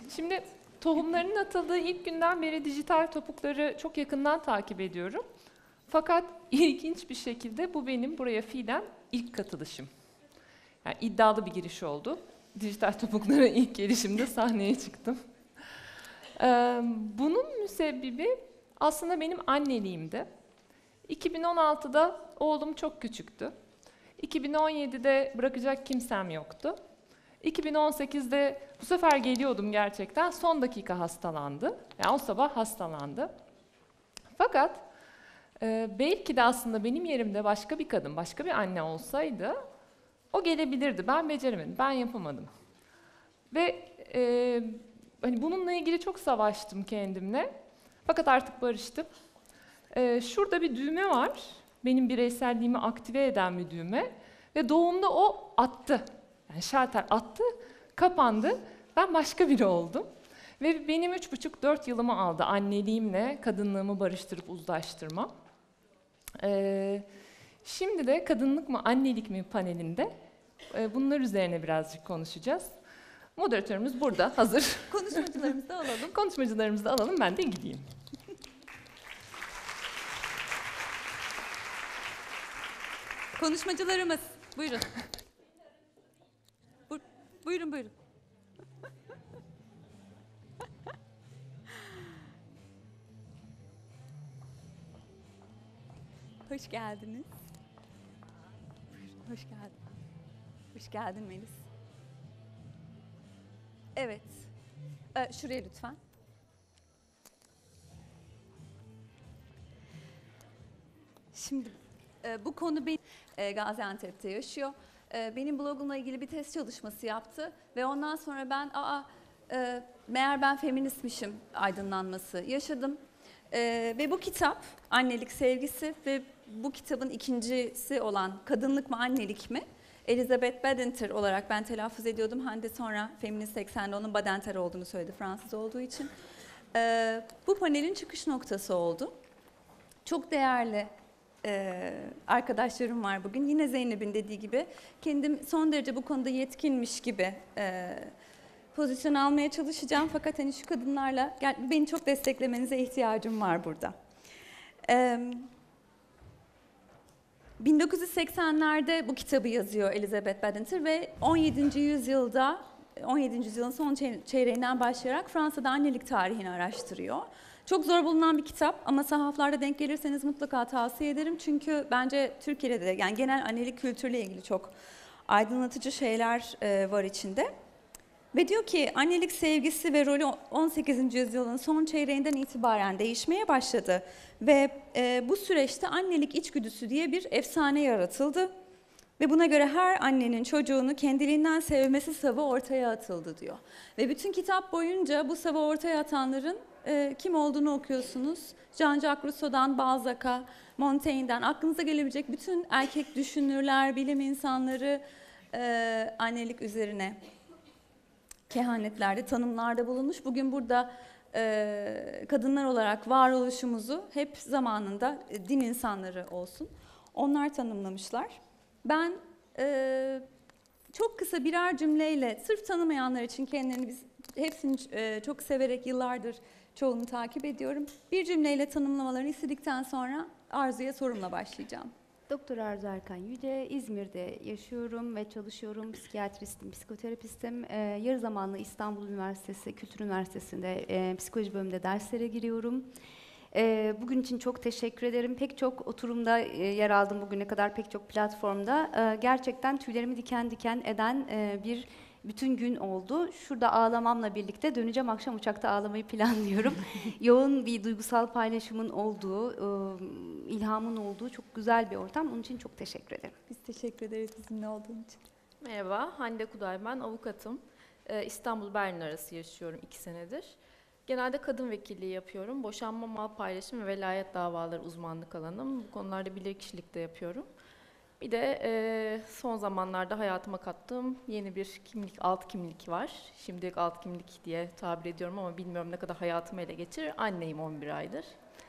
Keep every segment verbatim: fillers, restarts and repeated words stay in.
Şimdi tohumlarının atıldığı ilk günden beri dijital topukları çok yakından takip ediyorum. Fakat ilginç bir şekilde bu benim buraya fiilen ilk katılışım. Yani iddialı bir giriş oldu. Dijital topuklara ilk gelişimde sahneye çıktım. Ee, bunun müsebbibi aslında benim anneliğimdi. iki bin on altıda oğlum çok küçüktü. iki bin on yedide bırakacak kimsem yoktu. iki bin on sekizde bu sefer geliyordum gerçekten. Son dakika hastalandı. Yani o sabah hastalandı. Fakat e, belki de aslında benim yerimde başka bir kadın, başka bir anne olsaydı o gelebilirdi. Ben beceremedim, ben yapamadım. Ve e, hani bununla ilgili çok savaştım kendimle. Fakat artık barıştım. E, şurada bir düğme var. Benim bireyselliğimi aktive eden bir düğme. Ve doğumda o attı. Yani şalter attı, kapandı. Ben başka biri oldum. Ve benim üç buçuk dört yılımı aldı anneliğimle kadınlığımı barıştırıp uzlaştırma. Ee, şimdi de kadınlık mı annelik mi panelinde e, bunlar üzerine birazcık konuşacağız. Moderatörümüz burada hazır. Konuşmacılarımızı da alalım. Konuşmacılarımızı da alalım, ben de gideyim. Konuşmacılarımız, buyurun. Bu, buyurun, buyurun. Hoş geldiniz. Buyurun, hoş geldin. Hoş geldin Melis. Evet. Ee, şuraya lütfen. Şimdi e, bu konu benim e, Gaziantep'te yaşıyor. E, benim blogumla ilgili bir test çalışması yaptı ve ondan sonra ben aa e, meğer ben feministmişim aydınlanması yaşadım. E, ve bu kitap Annelik Sevgisi ve bu kitabın ikincisi olan Kadınlık mı Annelik mi? Elizabeth Badinter olarak ben telaffuz ediyordum. Hande sonra Feminist Eksen'de onun Badinter olduğunu söyledi Fransız olduğu için. E, bu panelin çıkış noktası oldu. Çok değerli Ee, arkadaşlarım var bugün. Yine Zeynep'in dediği gibi kendim son derece bu konuda yetkinmiş gibi e, pozisyon almaya çalışacağım. Fakat hani şu kadınlarla beni çok desteklemenize ihtiyacım var burada. Ee, bin dokuz yüz seksenlerde bu kitabı yazıyor Elizabeth Badinter ve on yedinci yüzyılda on yedinci yüzyılın son çeyreğinden başlayarak Fransa'da annelik tarihini araştırıyor. Çok zor bulunan bir kitap ama sahaflarda denk gelirseniz mutlaka tavsiye ederim. Çünkü bence Türkiye'de de yani genel annelik kültürüyle ilgili çok aydınlatıcı şeyler e, var içinde. Ve diyor ki annelik sevgisi ve rolü on sekizinci yüzyılın son çeyreğinden itibaren değişmeye başladı. Ve e, bu süreçte annelik içgüdüsü diye bir efsane yaratıldı. Ve buna göre her annenin çocuğunu kendiliğinden sevmesi savı ortaya atıldı diyor. Ve bütün kitap boyunca bu savı ortaya atanların e, kim olduğunu okuyorsunuz. Jean-Jacques Rousseau'dan Balzac'a, Montaigne'den aklınıza gelebilecek bütün erkek düşünürler, bilim insanları e, annelik üzerine kehanetlerde, tanımlarda bulunmuş. Bugün burada e, kadınlar olarak varoluşumuzu hep zamanında e, din insanları olsun. Onlar tanımlamışlar. Ben e, çok kısa birer cümleyle, sırf tanımayanlar için kendilerini biz hepsini e, çok severek yıllardır çoğunu takip ediyorum. Bir cümleyle tanımlamalarını istedikten sonra Arzu'ya sorumla başlayacağım. Doktor Arzu Erkan Yüce, İzmir'de yaşıyorum ve çalışıyorum. Psikiyatristim, psikoterapistim. Ee, yarı zamanlı İstanbul Üniversitesi, Kültür Üniversitesi'nde e, psikoloji bölümünde derslere giriyorum. E, bugün için çok teşekkür ederim. Pek çok oturumda e, yer aldım bugüne kadar, pek çok platformda. E, gerçekten tüylerimi diken diken eden e, bir bütün gün oldu. Şurada ağlamamla birlikte döneceğim, akşam uçakta ağlamayı planlıyorum. Yoğun bir duygusal paylaşımın olduğu, e, ilhamın olduğu çok güzel bir ortam. Onun için çok teşekkür ederim. Biz teşekkür ederiz bizimle olduğun için. Merhaba, Hande Kuday ben, avukatım. Ee, İstanbul-Berlin arası yaşıyorum iki senedir. Genelde kadın vekilliği yapıyorum. Boşanma, mal paylaşımı ve velayet davaları uzmanlık alanım. Bu konularda bilirkişilik de yapıyorum. Bir de e, son zamanlarda hayatıma kattığım yeni bir kimlik, alt kimlik var. Şimdilik alt kimlik diye tabir ediyorum ama bilmiyorum ne kadar hayatımı ele geçirir. Anneyim on bir aydır.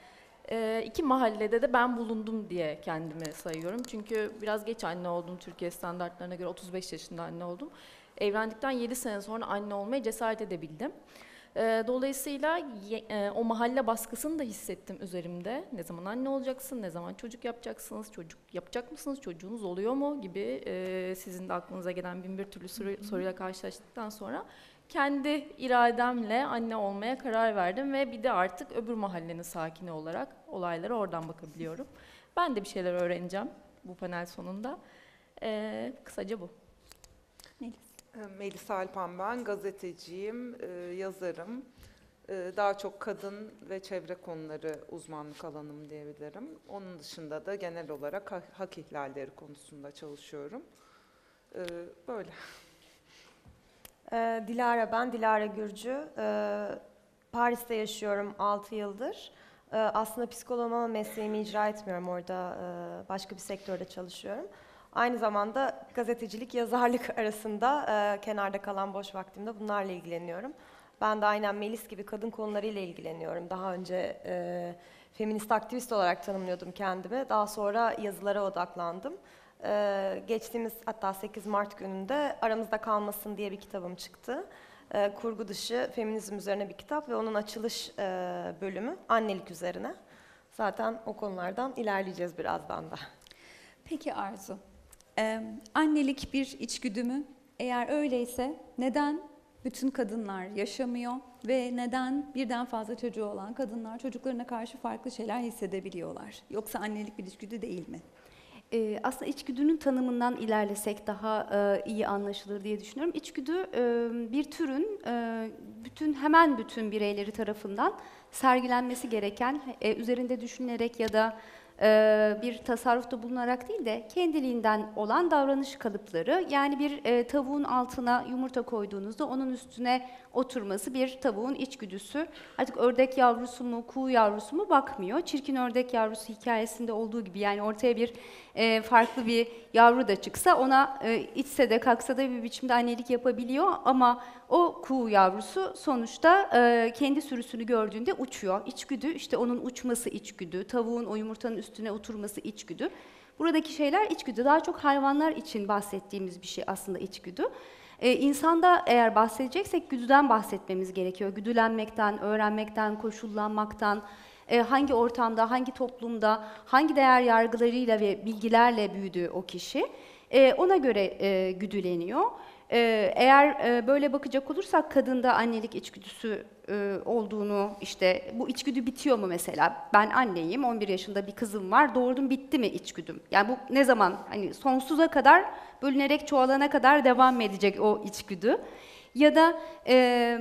E, iki mahallede de ben bulundum diye kendimi sayıyorum. Çünkü biraz geç anne oldum, Türkiye standartlarına göre otuz beş yaşında anne oldum. evlendikten yedi sene sonra anne olmaya cesaret edebildim. Ee, dolayısıyla ye- e, o mahalle baskısını da hissettim üzerimde. Ne zaman anne olacaksın, ne zaman çocuk yapacaksınız, çocuk yapacak mısınız, çocuğunuz oluyor mu gibi e, sizin de aklınıza gelen bin bir türlü soru, soruyla karşılaştıktan sonra kendi irademle anne olmaya karar verdim ve bir de artık öbür mahallenin sakini olarak olaylara oradan bakabiliyorum. Ben de bir şeyler öğreneceğim bu panel sonunda. Ee, kısaca bu. Melis Alpan ben, gazeteciyim, e, yazarım. E, Daha çok kadın ve çevre konuları uzmanlık alanım diyebilirim. Onun dışında da genel olarak ha- hak ihlalleri konusunda çalışıyorum. E, Böyle. Ee, Dilara ben, Dilara Gürcü. Ee, Paris'te yaşıyorum altı yıldır. Ee, aslında psikoloğum ama mesleğimi icra etmiyorum orada. e, başka bir sektörde çalışıyorum. Aynı zamanda gazetecilik, yazarlık arasında e, kenarda kalan boş vaktimde bunlarla ilgileniyorum. Ben de aynen Melis gibi kadın konularıyla ilgileniyorum. Daha önce e, feminist aktivist olarak tanımlıyordum kendimi. Daha sonra yazılara odaklandım. Ee, geçtiğimiz hatta sekiz Mart gününde Aramızda Kalmasın diye bir kitabım çıktı. Ee, kurgu dışı feminizm üzerine bir kitap ve onun açılış e, bölümü annelik üzerine. Zaten o konulardan ilerleyeceğiz birazdan da. Peki Arzu, ee, annelik bir içgüdü mü? Eğer öyleyse neden bütün kadınlar yaşamıyor ve neden birden fazla çocuğu olan kadınlar çocuklarına karşı farklı şeyler hissedebiliyorlar? Yoksa annelik bir içgüdü değil mi? Ee, aslında içgüdünün tanımından ilerlesek daha e, iyi anlaşılır diye düşünüyorum. İçgüdü e, bir türün e, bütün hemen bütün bireyleri tarafından sergilenmesi gereken, e, üzerinde düşünülerek ya da e, bir tasarrufta bulunarak değil de kendiliğinden olan davranış kalıpları. Yani bir e, tavuğun altına yumurta koyduğunuzda onun üstüne oturması bir tavuğun içgüdüsü. Artık ördek yavrusu mu, kuğu yavrusu mu bakmıyor. Çirkin ördek yavrusu hikayesinde olduğu gibi, yani ortaya bir e, farklı bir yavru da çıksa ona e, içse de kalksa da bir biçimde annelik yapabiliyor ama o kuğu yavrusu sonuçta e, kendi sürüsünü gördüğünde uçuyor. İçgüdü, işte onun uçması içgüdü, tavuğun o yumurtanın üstüne oturması içgüdü. Buradaki şeyler içgüdü. Daha çok hayvanlar için bahsettiğimiz bir şey aslında içgüdü. Ee, insanda eğer bahsedeceksek güdüden bahsetmemiz gerekiyor. Güdülenmekten, öğrenmekten, koşullanmaktan, e, hangi ortamda, hangi toplumda, hangi değer yargılarıyla ve bilgilerle büyüdü o kişi. E, ona göre e, güdüleniyor. E, eğer e, böyle bakacak olursak kadında annelik içgüdüsü e, olduğunu, işte bu içgüdü bitiyor mu mesela? Ben anneyim, on bir yaşında bir kızım var, doğurdum, bitti mi içgüdüm? Yani bu ne zaman, hani sonsuza kadar, bölünerek çoğalana kadar devam edecek o içgüdü. Ya da e,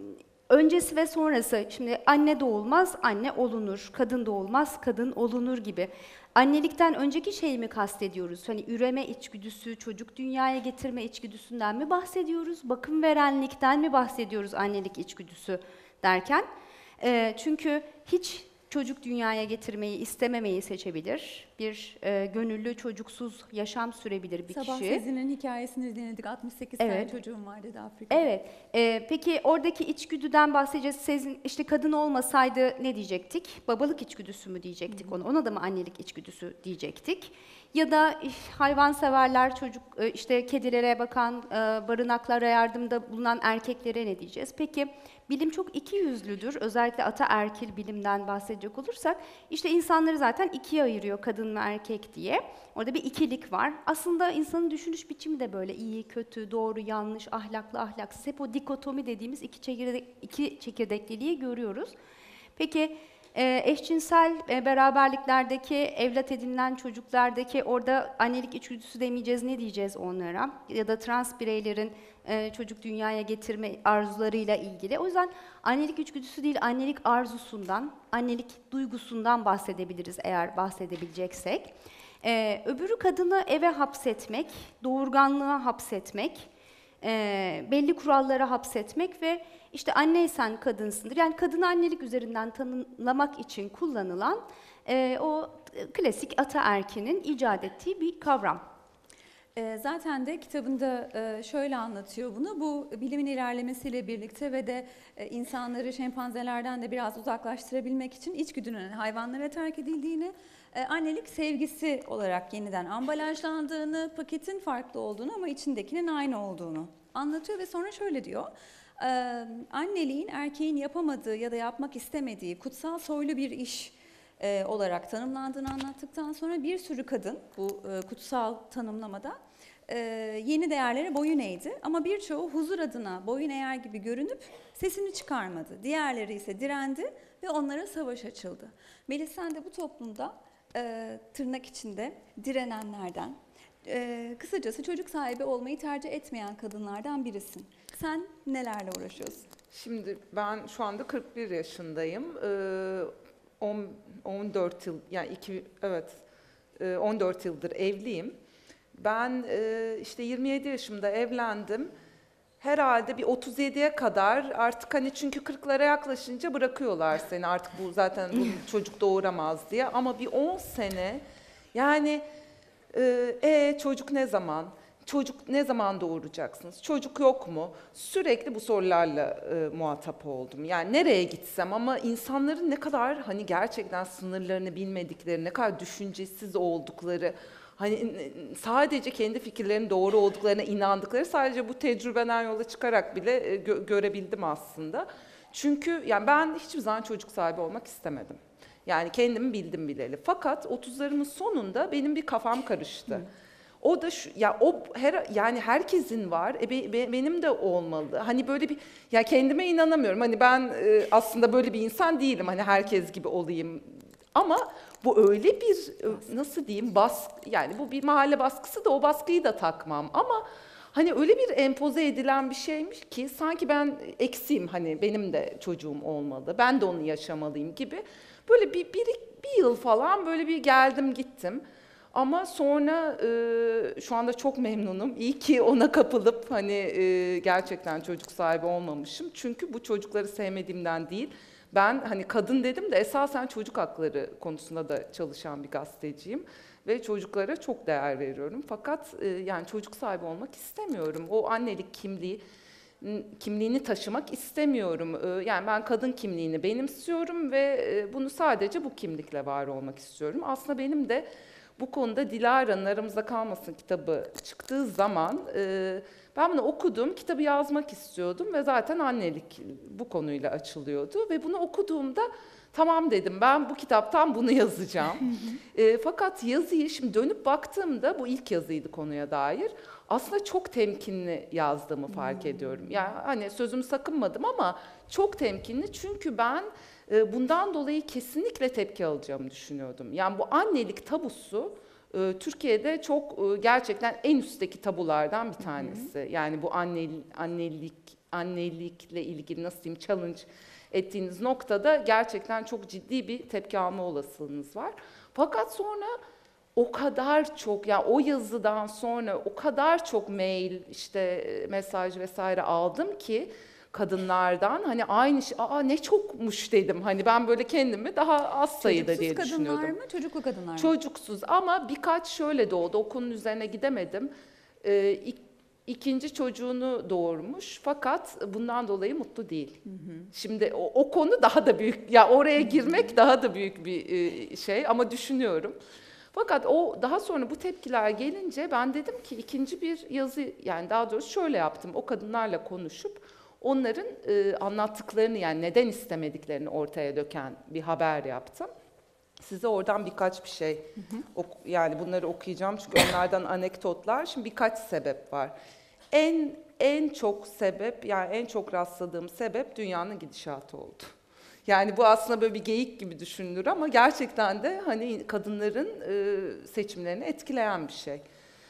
öncesi ve sonrası, şimdi anne doğulmaz, anne olunur, kadın doğulmaz, kadın olunur gibi. Annelikten önceki şeyi mi kastediyoruz? Hani üreme içgüdüsü, çocuk dünyaya getirme içgüdüsünden mi bahsediyoruz? Bakım verenlikten mi bahsediyoruz annelik içgüdüsü derken? E, çünkü hiç çocuk dünyaya getirmeyi istememeyi seçebilir. Bir e, gönüllü çocuksuz yaşam sürebilir bir Sabah kişi. Sezin'in hikayesini dinledik. altmış sekiz Evet. tane çocuğum var dedi Afrika'da. Evet. Ee, peki oradaki içgüdüden bahsedeceğiz. Sezin, işte kadın olmasaydı ne diyecektik? Babalık içgüdüsü mü diyecektik ona? Ona da mı annelik içgüdüsü diyecektik? Ya da hayvanseverler, çocuk, işte kedilere bakan, barınaklara yardımda bulunan erkeklere ne diyeceğiz? Peki bilim çok ikiyüzlüdür. Özellikle ataerkil bilimden bahsedecek olursak, işte insanları zaten ikiye ayırıyor, kadın ve erkek diye. Orada bir ikilik var. Aslında insanın düşünüş biçimi de böyle iyi, kötü, doğru, yanlış, ahlaklı, ahlaksız. Hep o dikotomi dediğimiz iki, çekirdek, iki çekirdekliliği görüyoruz. Peki e, eşcinsel e, beraberliklerdeki, evlat edinilen çocuklardaki orada annelik içgüdüsü demeyeceğiz, ne diyeceğiz onlara? Ya da trans bireylerin e, çocuk dünyaya getirme arzularıyla ilgili. O yüzden annelik içgüdüsü değil, annelik arzusundan, annelik duygusundan bahsedebiliriz eğer bahsedebileceksek. Ee, öbürü kadını eve hapsetmek, doğurganlığa hapsetmek, e, belli kurallara hapsetmek ve işte anneysen kadınsındır. Yani kadını annelik üzerinden tanımlamak için kullanılan e, o klasik ataerkinin icat ettiği bir kavram. E, zaten de kitabında e, şöyle anlatıyor bunu. Bu bilimin ilerlemesiyle birlikte ve de e, insanları şempanzelerden de biraz uzaklaştırabilmek için içgüdünün hayvanlara terk edildiğini, e, annelik sevgisi olarak yeniden ambalajlandığını, paketin farklı olduğunu ama içindekinin aynı olduğunu anlatıyor ve sonra şöyle diyor. Ee, anneliğin erkeğin yapamadığı ya da yapmak istemediği kutsal soylu bir iş e, olarak tanımlandığını anlattıktan sonra bir sürü kadın bu e, kutsal tanımlamada e, yeni değerlere boyun eğdi. Ama birçoğu huzur adına boyun eğer gibi görünüp sesini çıkarmadı. Diğerleri ise direndi ve onlara savaş açıldı. Melis, sen de bu toplumda e, tırnak içinde direnenlerden, e, kısacası çocuk sahibi olmayı tercih etmeyen kadınlardan birisin. Sen nelerle uğraşıyorsun? Şimdi ben şu anda kırk bir yaşındayım. Ee, on, on dört yıl, yani iki, evet, e, on dört yıldır evliyim. Ben e, işte yirmi yedi yaşımda evlendim. Herhalde bir otuz yediye kadar artık, hani çünkü kırklara yaklaşınca bırakıyorlar seni, artık bu zaten bu çocuk doğuramaz diye. Ama bir on sene yani e, e, çocuk ne zaman? Çocuk ne zaman doğuracaksınız? Çocuk yok mu? Sürekli bu sorularla e, muhatap oldum. Yani nereye gitsem, ama insanların ne kadar hani gerçekten sınırlarını bilmedikleri, ne kadar düşüncesiz oldukları, hani sadece kendi fikirlerinin doğru olduklarına inandıkları, sadece bu tecrübeden yola çıkarak bile e, gö- görebildim aslında. Çünkü yani ben hiçbir zaman çocuk sahibi olmak istemedim. Yani kendimi bildim bileli. Fakat otuzlarımın sonunda benim bir kafam karıştı. Hı. O da şu, ya o her yani herkesin var. E be, be, benim de olmalı. Hani böyle bir, ya kendime inanamıyorum. Hani ben e, aslında böyle bir insan değilim. Hani herkes gibi olayım. Ama bu öyle bir, nasıl diyeyim, baskı, yani bu bir mahalle baskısı da, o baskıyı da takmam. Ama hani öyle bir empoze edilen bir şeymiş ki sanki ben eksiğim, hani benim de çocuğum olmalı, ben de onu yaşamalıyım gibi. Böyle bir, bir, bir yıl falan böyle bir geldim gittim. Ama sonra e, şu anda çok memnunum. İyi ki ona kapılıp hani e, gerçekten çocuk sahibi olmamışım. Çünkü bu çocukları sevmediğimden değil. Ben hani kadın dedim de esasen çocuk hakları konusunda da çalışan bir gazeteciyim. Ve çocuklara çok değer veriyorum. Fakat e, yani çocuk sahibi olmak istemiyorum. O annelik kimliği kimliğini taşımak istemiyorum. E, yani ben kadın kimliğini benimsiyorum ve e, bunu sadece bu kimlikle var olmak istiyorum. Aslında benim de bu konuda Dilara'nın Aramızda Kalmasın kitabı çıktığı zaman e, ben bunu okudum, kitabı yazmak istiyordum ve zaten annelik bu konuyla açılıyordu. Ve bunu okuduğumda tamam dedim, ben bu kitaptan bunu yazacağım. e, fakat yazıyı şimdi dönüp baktığımda, bu ilk yazıydı konuya dair, aslında çok temkinli yazdığımı fark ediyorum. Yani hani sözümü sakınmadım ama çok temkinli, çünkü ben bundan dolayı kesinlikle tepki alacağımı düşünüyordum. Yani bu annelik tabusu Türkiye'de çok gerçekten en üstteki tabulardan bir tanesi. Hı hı. Yani bu annelik, annelik, annelikle ilgili nasıl diyeyim, challenge ettiğiniz noktada gerçekten çok ciddi bir tepki alma olasılığınız var. Fakat sonra o kadar çok, yani o yazıdan sonra o kadar çok mail, işte mesaj vesaire aldım ki kadınlardan, hani aynı şey, aa ne çokmuş dedim. Hani ben böyle kendimi daha az sayıda diye düşünüyordum. Çocuksuz kadınlar mı, çocuklu kadınlar mı? Çocuksuz, ama birkaç şöyle doğdu. O konunun üzerine gidemedim. Ee, ik, ikinci çocuğunu doğurmuş fakat bundan dolayı mutlu değil. Hı hı. Şimdi o, o konu daha da büyük. Ya oraya girmek hı hı. daha da büyük bir e, şey, ama düşünüyorum. Fakat o daha sonra bu tepkiler gelince ben dedim ki ikinci bir yazı, yani daha doğrusu şöyle yaptım. O kadınlarla konuşup onların e, anlattıklarını, yani neden istemediklerini ortaya döken bir haber yaptım. Size oradan birkaç bir şey, hı hı. Ok, yani bunları okuyacağım çünkü onlardan anekdotlar. Şimdi birkaç sebep var. En en çok sebep, yani en çok rastladığım sebep dünyanın gidişatı oldu. Yani bu aslında böyle bir geyik gibi düşünülür ama gerçekten de hani kadınların e, seçimlerini etkileyen bir şey.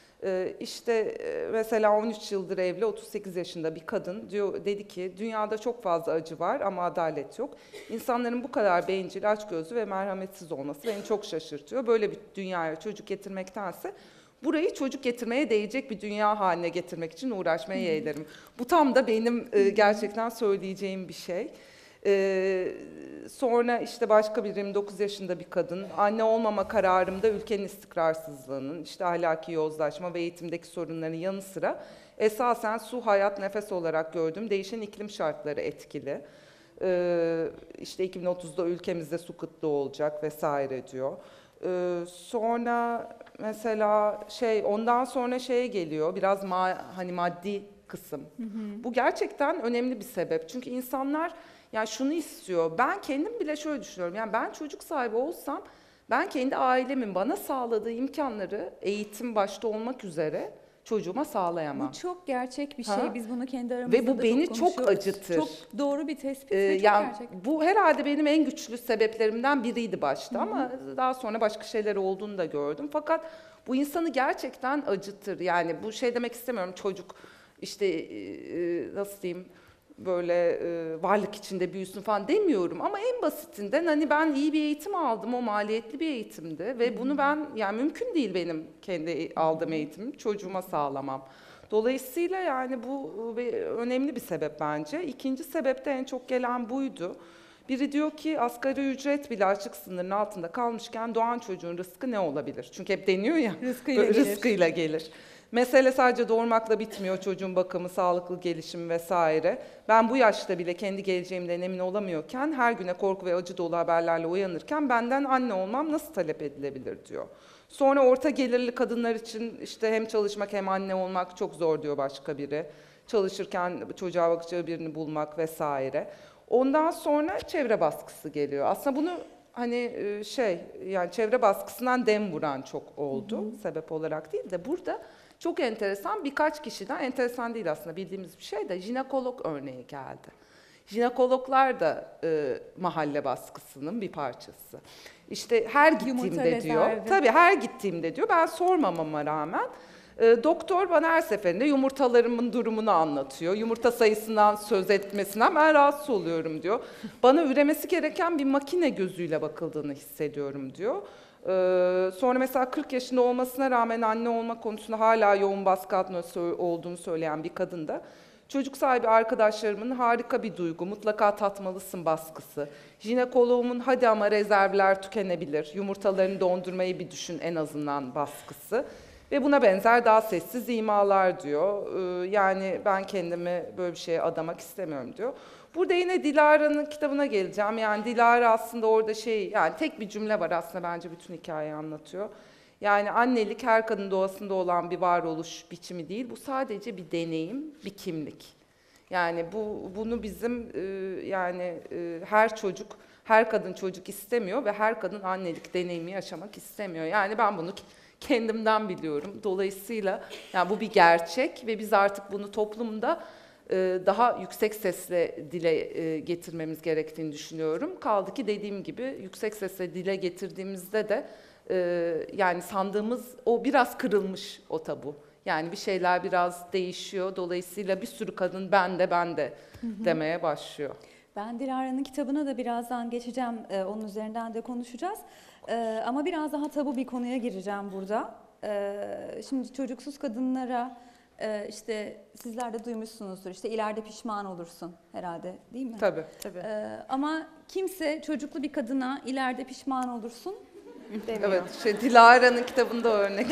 E, işte e, mesela on üç yıldır evli, otuz sekiz yaşında bir kadın diyor, dedi ki dünyada çok fazla acı var ama adalet yok. İnsanların bu kadar bencil, açgözlü ve merhametsiz olması beni çok şaşırtıyor. Böyle bir dünyaya çocuk getirmektense burayı çocuk getirmeye değecek bir dünya haline getirmek için uğraşmaya yeğlerim. Bu tam da benim e, gerçekten söyleyeceğim bir şey. Ee, sonra işte başka bir yirmi dokuz yaşında bir kadın, anne olmama kararımda ülkenin istikrarsızlığının, işte ahlaki yozlaşma ve eğitimdeki sorunların yanı sıra esasen su, hayat, nefes olarak gördüğüm değişen iklim şartları etkili. Ee, işte iki bin otuzda ülkemizde su kıtlığı olacak vesaire diyor. Ee, sonra mesela şey, ondan sonra şeye geliyor, biraz ma hani maddi kısım. Bu gerçekten önemli bir sebep. Çünkü insanlar yani şunu istiyor. Ben kendim bile şöyle düşünüyorum. Yani ben çocuk sahibi olsam ben kendi ailemin bana sağladığı imkanları eğitim başta olmak üzere çocuğuma sağlayamam. Bu çok gerçek bir şey. Ha? Biz bunu kendi aramızda Ve bu da beni çok çok konuşuyoruz. acıtır. Çok doğru bir tespit Ee, ve çok yani gerçek. bu herhalde benim en güçlü sebeplerimden biriydi başta ama daha sonra başka şeyler olduğunu da gördüm. Fakat bu insanı gerçekten acıtır. Yani bu şey demek istemiyorum, çocuk işte e, nasıl diyeyim böyle e, varlık içinde büyüsün falan demiyorum ama en basitinden hani ben iyi bir eğitim aldım, o maliyetli bir eğitimdi ve bunu ben yani mümkün değil benim kendi aldığım eğitimi çocuğuma sağlamam. Dolayısıyla yani bu bir- önemli bir sebep bence. İkinci sebep de en çok gelen buydu. Biri diyor ki asgari ücret bile açlık sınırının altında kalmışken doğan çocuğun rızkı ne olabilir? Çünkü hep deniyor ya, Rızkıyla böyle gelir. rızkıyla gelir. Mesele sadece doğurmakla bitmiyor, çocuğun bakımı, sağlıklı gelişimi vesaire. Ben bu yaşta bile kendi geleceğimden emin olamıyorken, her güne korku ve acı dolu haberlerle uyanırken benden anne olmam nasıl talep edilebilir diyor. Sonra orta gelirli kadınlar için işte hem çalışmak hem anne olmak çok zor diyor başka biri. Çalışırken çocuğa bakacağı birini bulmak vesaire. Ondan sonra çevre baskısı geliyor. Aslında bunu hani e, şey yani çevre baskısından dem vuran çok oldu, hı hı, sebep olarak değil de burada çok enteresan birkaç kişiden, enteresan değil aslında bildiğimiz bir şey de jinekolog örneği geldi. Jinekologlar da e, mahalle baskısının bir parçası. İşte her Yumurta gittiğimde diyor, rezervi. tabii her gittiğimde diyor, ben sormamama rağmen e, doktor bana her seferinde yumurtalarımın durumunu anlatıyor. Yumurta sayısından söz etmesinden ben rahatsız oluyorum diyor. Bana üremesi gereken bir makine gözüyle bakıldığını hissediyorum diyor. Ee, sonra mesela kırk yaşında olmasına rağmen anne olma konusunda hala yoğun baskı altında olduğunu söyleyen bir kadın da çocuk sahibi arkadaşlarımın harika bir duygu, mutlaka tatmalısın baskısı. Jinekoloğumun hadi ama rezervler tükenebilir, yumurtalarını dondurmayı bir düşün en azından baskısı. Ve buna benzer daha sessiz imalar diyor. Ee, yani ben kendimi böyle bir şeye adamak istemiyorum diyor. Burada yine Dilara'nın kitabına geleceğim. Yani Dilara aslında orada şey, yani tek bir cümle var aslında bence bütün hikayeyi anlatıyor. Yani annelik her kadın doğasında olan bir varoluş biçimi değil. Bu sadece bir deneyim, bir kimlik. Yani bu bunu bizim e, yani e, her çocuk, her kadın çocuk istemiyor ve her kadın annelik deneyimi yaşamak istemiyor. Yani ben bunu kendimden biliyorum. Dolayısıyla yani bu bir gerçek ve biz artık bunu toplumda daha yüksek sesle dile getirmemiz gerektiğini düşünüyorum. Kaldı ki dediğim gibi yüksek sesle dile getirdiğimizde de yani sandığımız o biraz kırılmış o tabu. Yani bir şeyler biraz değişiyor. Dolayısıyla bir sürü kadın ben de ben de demeye başlıyor. Ben Dilara'nın kitabına da birazdan geçeceğim. Ee, onun üzerinden de konuşacağız. Ee, ama biraz daha tabu bir konuya gireceğim burada. Ee, şimdi çocuksuz kadınlara e, işte sizler de duymuşsunuzdur. İşte ileride pişman olursun herhalde, değil mi? Tabii. Tabii. Ee, ama kimse çocuklu bir kadına ileride pişman olursun demiyor. Evet, şey, Dilara'nın kitabında örnek.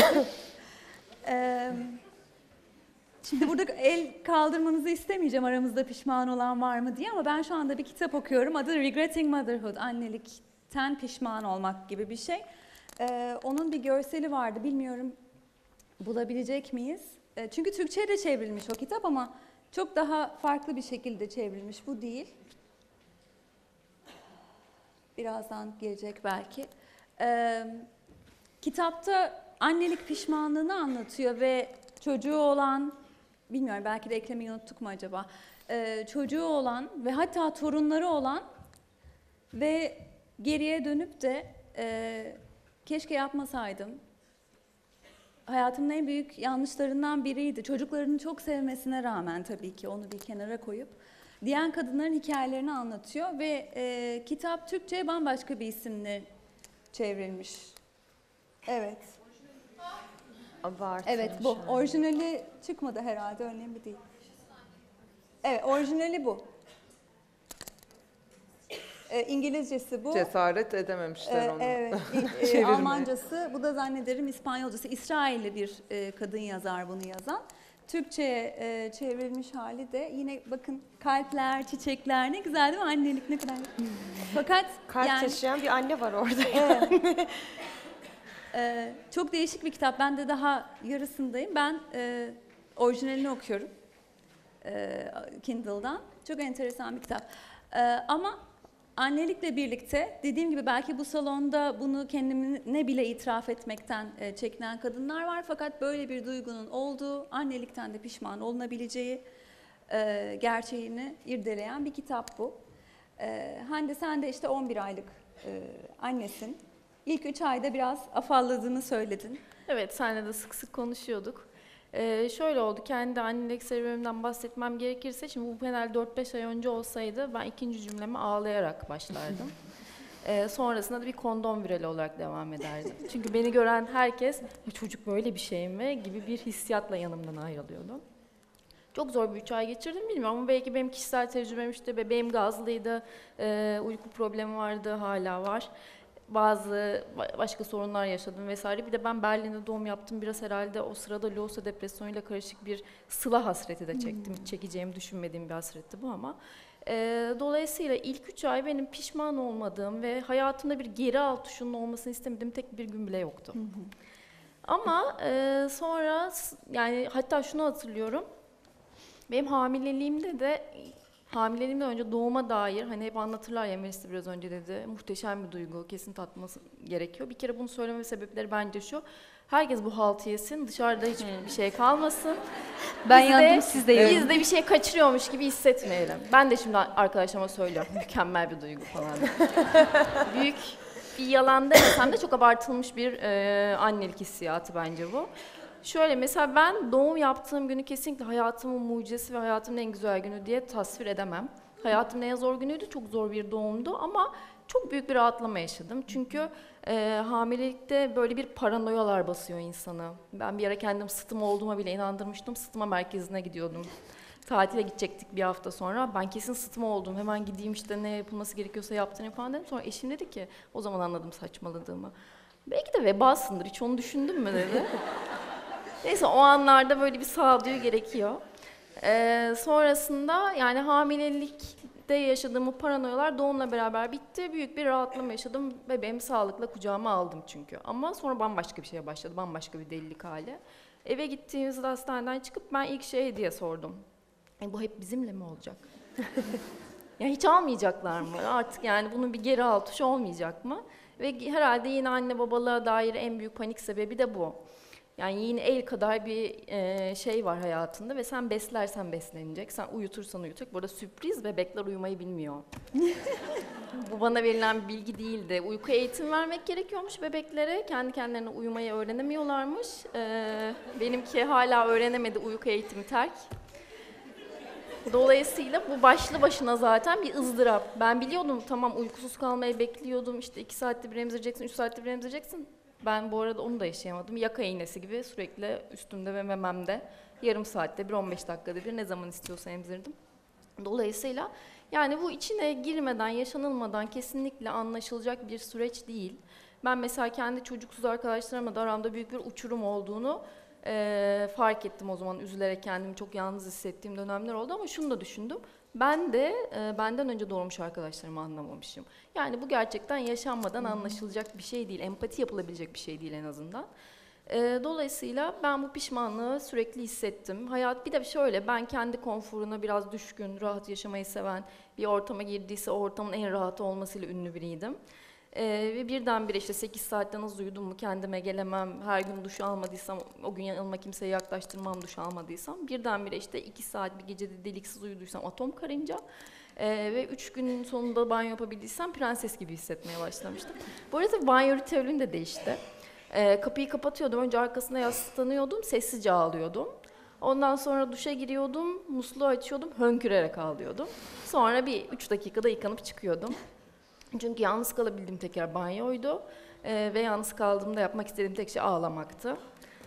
Ee, Şimdi burada el kaldırmanızı istemeyeceğim aramızda pişman olan var mı diye ama ben şu anda bir kitap okuyorum. Adı Regretting Motherhood, annelikten pişman olmak gibi bir şey. Ee, onun bir görseli vardı, bilmiyorum bulabilecek miyiz? Ee, çünkü Türkçe'ye de çevrilmiş o kitap ama çok daha farklı bir şekilde çevrilmiş, bu değil. Birazdan gelecek belki. Ee, kitapta annelik pişmanlığını anlatıyor ve çocuğu olan, bilmiyorum belki de eklemeyi unuttuk mu acaba, ee, çocuğu olan ve hatta torunları olan ve geriye dönüp de e, keşke yapmasaydım. Hayatımın en büyük yanlışlarından biriydi. Çocuklarını çok sevmesine rağmen tabii ki onu bir kenara koyup diyen kadınların hikayelerini anlatıyor ve e, kitap Türkçe'ye bambaşka bir isimle çevrilmiş. Evet. Abartmış. Evet bu. Orijinali çıkmadı herhalde, önemli değil. Evet, orijinali bu. Ee, İngilizcesi bu. Cesaret edememişler Ee, onu. evet. e, Çevirmeye. Almancası, bu da zannederim İspanyolcası. İsrailli bir e, kadın yazar bunu yazan. Türkçe'ye e, çevrilmiş hali de yine bakın kalpler, çiçekler, ne güzel değil mi? Annelik ne kadar. Fakat Kalp yani, taşıyan bir anne var orada. evet. Ee, çok değişik bir kitap. Ben de daha yarısındayım. Ben e, orijinalini okuyorum. e, Kindle'dan. Çok enteresan bir kitap. E, ama annelikle birlikte dediğim gibi belki bu salonda bunu kendine bile itiraf etmekten e, çekinen kadınlar var. Fakat böyle bir duygunun olduğu, annelikten de pişman olunabileceği e, gerçeğini irdeleyen bir kitap bu. E, Hande sen de işte on bir aylık e, annesin. İlk üç ayda biraz afalladığını söyledin. Evet, seninle de sık sık konuşuyorduk. Ee, şöyle oldu, kendi annelik serüvenimden bahsetmem gerekirse, şimdi bu panel dört beş ay önce olsaydı ben ikinci cümleme ağlayarak başlardım. Ee, sonrasında da bir kondom virali olarak devam ederdim. Çünkü beni gören herkes, çocuk böyle bir şey mi gibi bir hissiyatla yanımdan ayrılıyordu. Çok zor bir üç ay geçirdim bilmiyorum ama belki benim kişisel tecrübem işte bebeğim gazlıydı, e, uyku problemi vardı, hala var. Bazı başka sorunlar yaşadım vesaire. Bir de ben Berlin'de doğum yaptım. Biraz herhalde o sırada loğusa depresyonuyla karışık bir sıla hasreti de çektim. Hmm. Çekeceğimi düşünmediğim bir hasretti bu ama. E, dolayısıyla ilk üç ay benim pişman olmadığım ve hayatımda bir geri al tuşunun olmasını istemediğim tek bir gün bile yoktu. Hı hı. Ama e, sonra yani hatta şunu hatırlıyorum. Benim hamileliğimde de Hamileliğimden önce doğuma dair, hani hep anlatırlar ya, Melis de biraz önce dedi, muhteşem bir duygu, kesin tatması gerekiyor. Bir kere bunu söyleme sebepleri bence şu, herkes bu haltı yesin, dışarıda hiçbir şey kalmasın. Ben biz yandım, de, siz de yanın. Biz de bir şey kaçırıyormuş gibi hissetmeyelim. Ben de şimdi arkadaşlarıma söylüyorum, mükemmel bir duygu falan. Büyük bir yalan demesem de çok abartılmış bir e, annelik hissiyatı bence bu. Şöyle mesela ben doğum yaptığım günü kesinlikle hayatımın mucizesi ve hayatımın en güzel günü diye tasvir edemem. Hayatımın en zor günüydü, çok zor bir doğumdu ama çok büyük bir rahatlama yaşadım. Çünkü e, hamilelikte böyle bir paranoyalar basıyor insanı. Ben bir ara kendim sıtma olduğuma bile inandırmıştım. Sıtma merkezine gidiyordum. Tatile gidecektik bir hafta sonra. Ben kesin sıtma oldum. Hemen gideyim işte ne yapılması gerekiyorsa yaptırayım falan dedim. Sonra eşim dedi ki, o zaman anladım saçmaladığımı. Belki de vebasındır, hiç onu düşündün mü dedi. Neyse o anlarda böyle bir sağduyu gerekiyor. Ee, sonrasında yani hamilelikte yaşadığım o paranoyalar doğumla beraber bitti. Büyük bir rahatlama yaşadım. Bebeğimi sağlıkla kucağıma aldım çünkü. Ama sonra bambaşka bir şeye başladı. Bambaşka bir delilik hali. Eve gittiğimizde hastaneden çıkıp ben ilk şey diye sordum. E, bu hep bizimle mi olacak? Ya hiç almayacaklar mı? Artık yani bunun bir geri al tuşu olmayacak mı? Ve herhalde yine anne babalığa dair en büyük panik sebebi de bu. Yani yine el kadar bir e, şey var hayatında ve sen beslersen beslenecek, sen uyutursan uyutacak. Bu arada sürpriz, bebekler uyumayı bilmiyor. Bu bana verilen bir bilgi değildi. Uyku eğitim vermek gerekiyormuş bebeklere, kendi kendilerine uyumayı öğrenemiyorlarmış. E, benimki hala öğrenemedi, uyku eğitimi terk. Dolayısıyla bu başlı başına zaten bir ızdırap. Ben biliyordum, tamam uykusuz kalmayı bekliyordum, işte iki saatte bir emzireceksin, üç saatte bir emzireceksin. Ben bu arada onu da yaşayamadım. Yaka iğnesi gibi sürekli üstümde ve mememde yarım saatte bir, on beş dakikada bir ne zaman istiyorsa emzirdim. Dolayısıyla yani bu içine girmeden, yaşanılmadan kesinlikle anlaşılacak bir süreç değil. Ben mesela kendi çocuksuz arkadaşlarımla da aramda büyük bir uçurum olduğunu e, fark ettim o zaman. Üzülerek kendimi çok yalnız hissettiğim dönemler oldu ama şunu da düşündüm. Ben de e, benden önce doğurmuş arkadaşlarımı anlamamışım. Yani bu gerçekten yaşanmadan anlaşılacak bir şey değil. Empati yapılabilecek bir şey değil en azından. E, dolayısıyla ben bu pişmanlığı sürekli hissettim. Hayat bir de şöyle, ben kendi konforuna biraz düşkün, rahat yaşamayı seven, bir ortama girdiyse o ortamın en rahatı olmasıyla ünlü biriydim. Ee, ve birdenbire işte sekiz saatten az uyudum mu kendime gelemem, her gün duş almadıysam, o gün yanıma kimseye yaklaştırmam duş almadıysam, birdenbire işte iki saat bir gecede deliksiz uyuduysam atom karınca ee, ve üç günün sonunda banyo yapabildiysem prenses gibi hissetmeye başlamıştım. Bu arada banyo ritüelüm de değişti. Ee, kapıyı kapatıyordum, önce arkasına yaslanıyordum, sessizce ağlıyordum. Ondan sonra duşa giriyordum, musluğu açıyordum, hönkürerek ağlıyordum. Sonra bir üç dakikada yıkanıp çıkıyordum. Çünkü yalnız kalabildiğim tek yer banyoydu ee, ve yalnız kaldığımda yapmak istediğim tek şey ağlamaktı.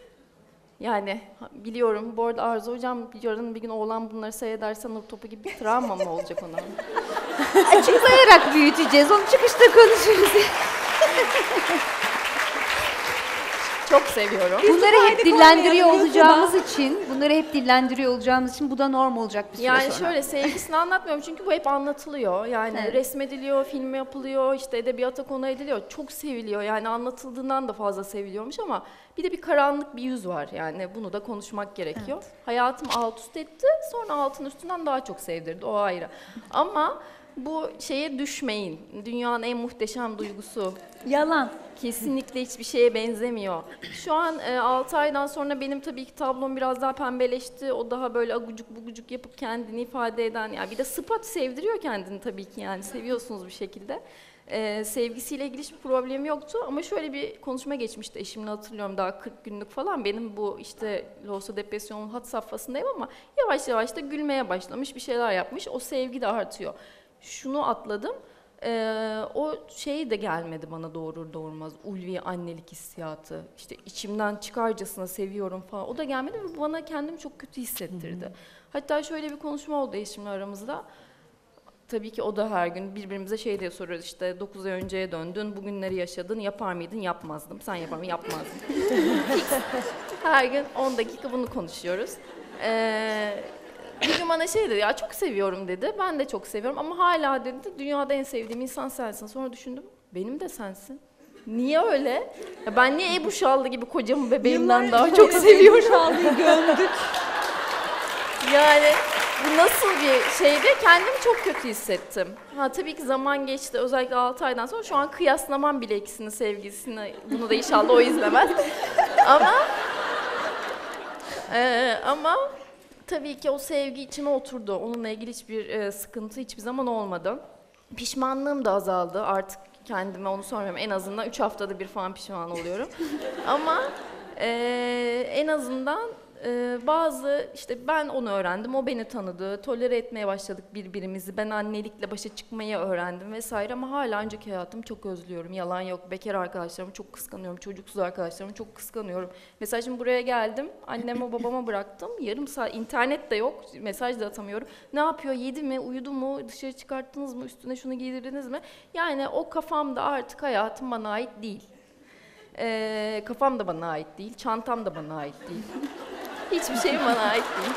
Yani biliyorum, bu arada Arzu Hocam yarın bir gün oğlan bunları seyrederse nur topu gibi bir travma mı olacak ona? Açıklayarak büyüteceğiz, onu çıkışta konuşuruz. Çok seviyorum. Bunları hep Haydi dillendiriyor koymayalım olacağımız için, bunları hep dillendiriyor olacağımız için bu da norm olacak bir süre Yani sonra. şöyle sevgisini anlatmıyorum çünkü bu hep anlatılıyor. Yani Evet. resmediliyor, film yapılıyor, işte edebiyata konu ediliyor. Çok seviliyor. Yani anlatıldığından da fazla seviliyormuş ama bir de bir karanlık bir yüz var. Yani bunu da konuşmak gerekiyor. Hayatımı alt üst etti. Sonra altın üstünden daha çok sevdirdi. O ayrı. Ama bu şeye düşmeyin. Dünyanın en muhteşem duygusu. Yalan. Kesinlikle hiçbir şeye benzemiyor. Şu an e, altı aydan sonra benim tabii ki tablom biraz daha pembeleşti. O daha böyle agucuk bugucuk yapıp kendini ifade eden, yani bir de sıfat sevdiriyor kendini tabii ki, yani seviyorsunuz bir şekilde. E, sevgisiyle ilgili hiçbir problemi yoktu ama şöyle bir konuşma geçmişti eşimle, hatırlıyorum, daha kırk günlük falan. Benim bu işte loğusa depresyonun hat safhasındayım ama yavaş yavaş da gülmeye başlamış, bir şeyler yapmış. O sevgi de artıyor. Şunu atladım. Ee, o şey de gelmedi bana doğurur doğurmaz, ulvi annelik hissiyatı, işte içimden çıkarcasına seviyorum falan, o da gelmedi ve bana kendimi çok kötü hissettirdi. Hı hı. Hatta şöyle bir konuşma oldu eşimle aramızda. Tabii ki o da her gün birbirimize şey diye soruyoruz, işte dokuz ay önceye döndün, bugünleri yaşadın, yapar mıydın? Yapmazdım. Sen yapar mıydın? Yapmazdım. Her gün on dakika bunu konuşuyoruz. Ee, Bir gün bana şey dedi, ya çok seviyorum dedi, ben de çok seviyorum ama hala dedi, dünyada en sevdiğim insan sensin. Sonra düşündüm, benim de sensin. Niye öyle? Ya ben niye Ebru Şallı gibi kocamı bebeğimden daha çok seviyorum? Ebru Şallı'yı gömdük. Yani bu nasıl bir şeydi? Kendimi çok kötü hissettim. Ha tabii ki zaman geçti, özellikle altı aydan sonra şu an kıyaslamam bile ikisinin sevgisini. Bunu da inşallah o izlemez. ama e, ama tabii ki o sevgi içime oturdu. Onunla ilgili hiçbir e, sıkıntı hiçbir zaman olmadı. Pişmanlığım da azaldı. Artık kendime onu sormuyorum. En azından üç haftada bir falan pişman oluyorum. Ama e, en azından e, bazı, işte ben onu öğrendim, o beni tanıdı. Tolere etmeye başladık birbirimizi. Ben annelikle başa çıkmayı öğrendim vesaire ama hala önceki hayatımı çok özlüyorum. Yalan yok. Bekar arkadaşlarımı çok kıskanıyorum. Çocuksuz arkadaşlarımı çok kıskanıyorum. Mesela şimdi buraya geldim. Anneme babama bıraktım. Yarım saat internet de yok. Mesaj da atamıyorum. Ne yapıyor? Yedi mi? Uyudu mu? Dışarı çıkarttınız mı? Üstüne şunu giydirdiniz mi? Yani o kafamda artık hayatım bana ait değil. Ee, kafam da bana ait değil. Çantam da bana ait değil. Hiçbir şey bana ait değil.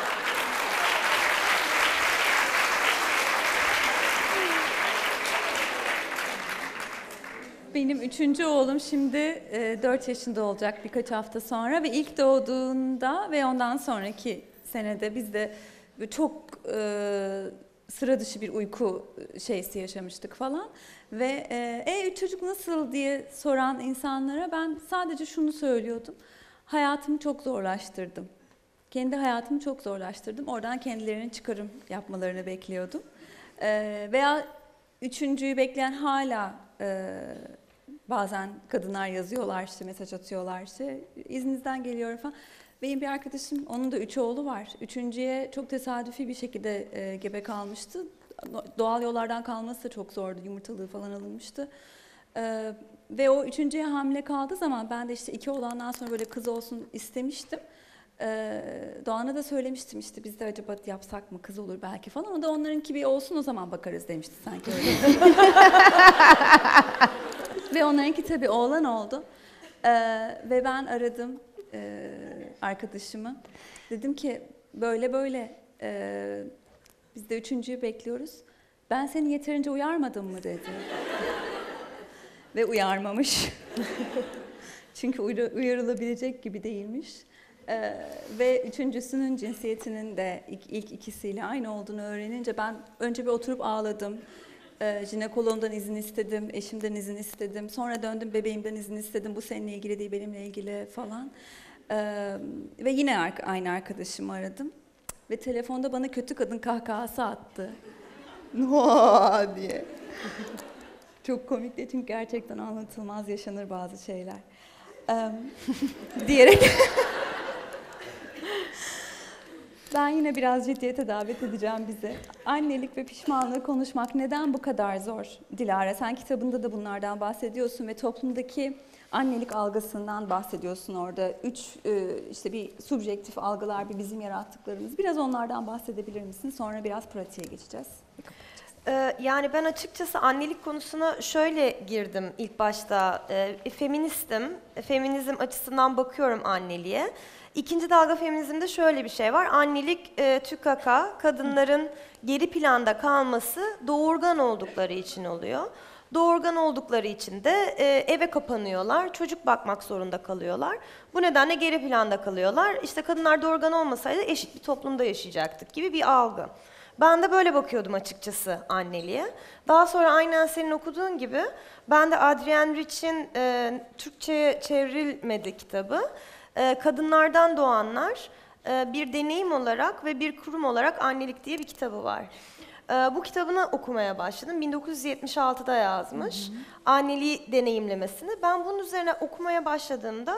Benim üçüncü oğlum şimdi e, dört yaşında olacak birkaç hafta sonra ve ilk doğduğunda ve ondan sonraki senede biz de çok e, sıra dışı bir uyku şeysi yaşamıştık falan. Ve e, e çocuk nasıl diye soran insanlara ben sadece şunu söylüyordum. Hayatımı çok zorlaştırdım. Kendi hayatımı çok zorlaştırdım. Oradan kendilerinin çıkarım yapmalarını bekliyordum. E, veya üçüncüyü bekleyen hala e, bazen kadınlar yazıyorlar, işte mesaj atıyorlar, işte izninizden geliyorum falan. Benim bir arkadaşım, onun da üç oğlu var. Üçüncüye çok tesadüfi bir şekilde e, gebe kalmıştı. Doğal yollardan kalması da çok zordu. Yumurtalığı falan alınmıştı. E, ve o üçüncüye hamile kaldığı zaman ben de işte iki oğlandan sonra böyle kız olsun istemiştim. E, Doğan'a da söylemiştim, işte biz de acaba yapsak mı, kız olur belki falan. O da onlarınki bir olsun, o zaman bakarız demişti sanki öyle. Ve onlarınki tabii oğlan oldu. E, ve ben aradım e, arkadaşımı. Dedim ki böyle böyle e, biz de üçüncüyü bekliyoruz. Ben seni yeterince uyarmadım mı dedi. Ve uyarmamış. Çünkü uyarılabilecek gibi değilmiş. Ee, ve üçüncüsünün cinsiyetinin de ilk, ilk ikisiyle aynı olduğunu öğrenince ben önce bir oturup ağladım. Ee, jinekoloğumdan izin istedim, eşimden izin istedim. Sonra döndüm, bebeğimden izin istedim. Bu seninle ilgili değil, benimle ilgili falan. Ee, ve yine ar- aynı arkadaşımı aradım. Ve telefonda bana kötü kadın kahkahası attı. Noaa diye. Çok komik de çünkü gerçekten anlatılmaz, yaşanır bazı şeyler. Ee, diyerek ben yine biraz ciddiyete davet edeceğim bizi. Annelik ve pişmanlığı konuşmak neden bu kadar zor Dilara? Sen kitabında da bunlardan bahsediyorsun ve toplumdaki annelik algısından bahsediyorsun orada. Üç işte bir subjektif algılar, bir bizim yarattıklarımız. Biraz onlardan bahsedebilir misin? Sonra biraz pratiğe geçeceğiz. Ee, Yani ben açıkçası annelik konusuna şöyle girdim ilk başta. Ee, feministim, feminizm açısından bakıyorum anneliğe. İkinci dalga feminizmde şöyle bir şey var. Annelik e, tükaka, kadınların geri planda kalması doğurgan oldukları için oluyor. Doğurgan oldukları için de e, eve kapanıyorlar, çocuk bakmak zorunda kalıyorlar. Bu nedenle geri planda kalıyorlar. İşte kadınlar doğurgan olmasaydı eşit bir toplumda yaşayacaktık gibi bir algı. Ben de böyle bakıyordum açıkçası anneliğe. Daha sonra aynen senin okuduğun gibi ben de Adrienne Rich'in e, Türkçe'ye çevrilmedi kitabı. E, Kadınlardan Doğanlar e, bir deneyim olarak ve bir kurum olarak annelik diye bir kitabı var. E, bu kitabını okumaya başladım. bin dokuz yüz yetmiş altıda yazmış. Hı hı. Anneliği deneyimlemesini. Ben bunun üzerine okumaya başladığımda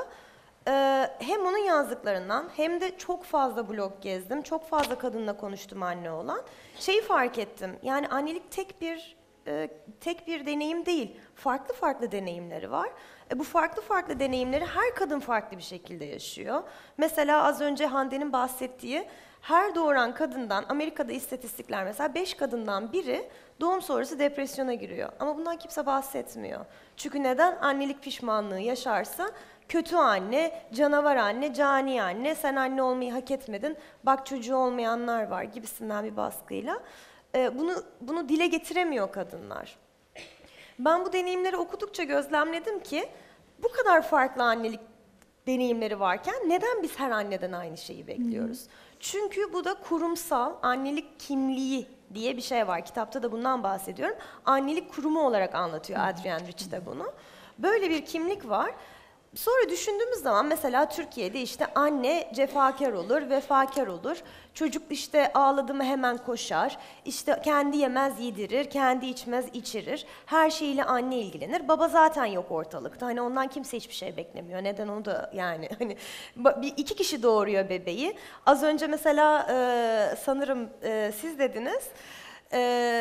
Ee, hem onun yazdıklarından hem de çok fazla blog gezdim, çok fazla kadınla konuştum anne olan. Şeyi fark ettim, yani annelik tek bir e, tek bir deneyim değil, farklı farklı deneyimleri var. E, bu farklı farklı deneyimleri her kadın farklı bir şekilde yaşıyor. Mesela az önce Hande'nin bahsettiği, her doğuran kadından, Amerika'da istatistikler mesela beş kadından biri doğum sonrası depresyona giriyor. Ama bundan kimse bahsetmiyor. Çünkü neden? Annelik pişmanlığı yaşarsa, kötü anne, canavar anne, cani anne, sen anne olmayı hak etmedin, bak çocuğu olmayanlar var gibisinden bir baskıyla. Ee, bunu, bunu dile getiremiyor kadınlar. Ben bu deneyimleri okudukça gözlemledim ki, bu kadar farklı annelik deneyimleri varken neden biz her anneden aynı şeyi bekliyoruz? Hı hı. Çünkü bu da kurumsal annelik kimliği diye bir şey var. Kitapta da bundan bahsediyorum. Annelik kurumu olarak anlatıyor Adrienne Rich de bunu. Böyle bir kimlik var. Sonra düşündüğümüz zaman mesela Türkiye'de işte anne cefakar olur, vefakar olur. Çocuk işte ağladı mı hemen koşar. İşte kendi yemez yedirir, kendi içmez içirir. Her şeyle anne ilgilenir. Baba zaten yok ortalıkta. Hani ondan kimse hiçbir şey beklemiyor. Neden onu da yani hani bir iki kişi doğuruyor bebeği. Az önce mesela e, sanırım e, siz dediniz. E,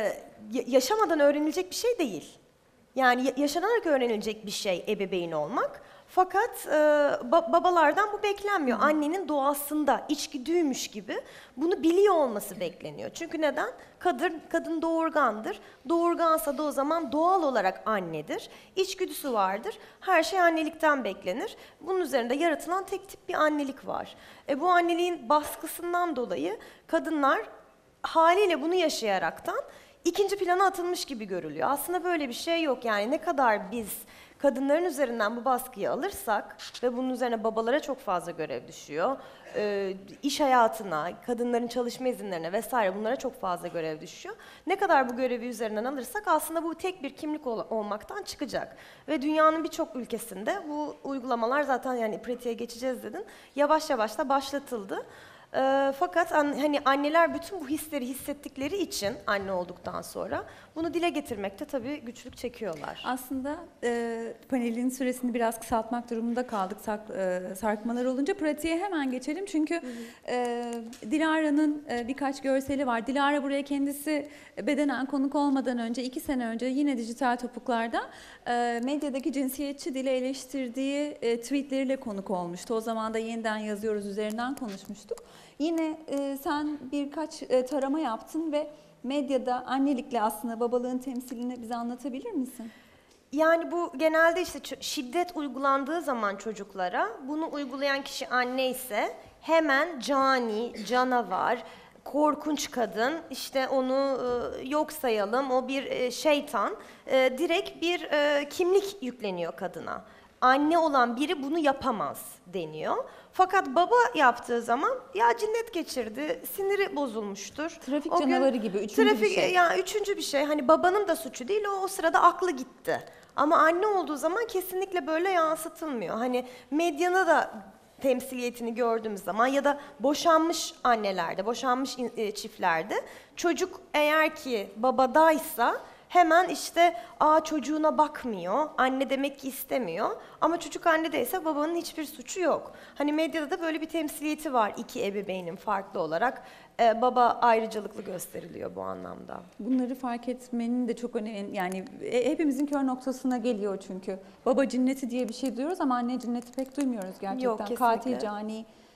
yaşamadan öğrenilecek bir şey değil. Yani yaşanarak öğrenilecek bir şey ebeveyn olmak. Fakat e, ba- babalardan bu beklenmiyor. Hı. Annenin doğasında içgüdüymüş gibi bunu biliyor olması bekleniyor. Çünkü neden? Kadın, kadın doğurgandır. Doğurgansa da o zaman doğal olarak annedir. İçgüdüsü vardır. Her şey annelikten beklenir. Bunun üzerinde yaratılan tek tip bir annelik var. E, bu anneliğin baskısından dolayı kadınlar haliyle bunu yaşayaraktan ikinci plana atılmış gibi görülüyor. Aslında böyle bir şey yok. Yani ne kadar biz kadınların üzerinden bu baskıyı alırsak ve bunun üzerine babalara çok fazla görev düşüyor. Ee, iş hayatına, kadınların çalışma izinlerine vesaire bunlara çok fazla görev düşüyor. Ne kadar bu görevi üzerinden alırsak aslında bu tek bir kimlik ol- olmaktan çıkacak. Ve dünyanın birçok ülkesinde bu uygulamalar zaten yani pratiğe geçeceğiz dedin. Yavaş yavaş da başlatıldı. E, fakat an, hani anneler bütün bu hisleri hissettikleri için anne olduktan sonra bunu dile getirmekte tabii güçlük çekiyorlar. Aslında e, panelin süresini biraz kısaltmak durumunda kaldık sak, e, sarkmalar olunca. Pratiğe hemen geçelim çünkü e, Dilara'nın e, birkaç görseli var. Dilara buraya kendisi bedenen konuk olmadan önce iki sene önce yine dijital topuklarda e, medyadaki cinsiyetçi dili eleştirdiği e, tweetleriyle konuk olmuştu. O zaman da yeniden yazıyoruz üzerinden konuşmuştuk. Yine e, sen birkaç e, tarama yaptın ve medyada annelikle aslında babalığın temsilini bize anlatabilir misin? Yani bu genelde işte şiddet uygulandığı zaman çocuklara bunu uygulayan kişi anne ise hemen cani, canavar, korkunç kadın, işte onu e, yok sayalım, o bir e, şeytan, e, direkt bir e, kimlik yükleniyor kadına. Anne olan biri bunu yapamaz deniyor. Fakat baba yaptığı zaman ya cinnet geçirdi, siniri bozulmuştur. Trafik o canavarı gün, gibi üçüncü trafik, bir şey. Yani üçüncü bir şey. Hani babanın da suçu değil, o, o sırada aklı gitti. Ama anne olduğu zaman kesinlikle böyle yansıtılmıyor. Hani medyana da temsiliyetini gördüğümüz zaman ya da boşanmış annelerde, boşanmış çiftlerde çocuk eğer ki babadaysa hemen işte aa çocuğuna bakmıyor, anne demek ki istemiyor ama çocuk annedeyse babanın hiçbir suçu yok. Hani medyada da böyle bir temsiliyeti var iki ebeveynin farklı olarak. Ee, baba ayrıcalıklı gösteriliyor bu anlamda. Bunları fark etmenin de çok önemli, yani hepimizin kör noktasına geliyor çünkü. Baba cinneti diye bir şey duyuyoruz ama anne cinneti pek duymuyoruz gerçekten. Yok, kesinlikle. Katil, cani,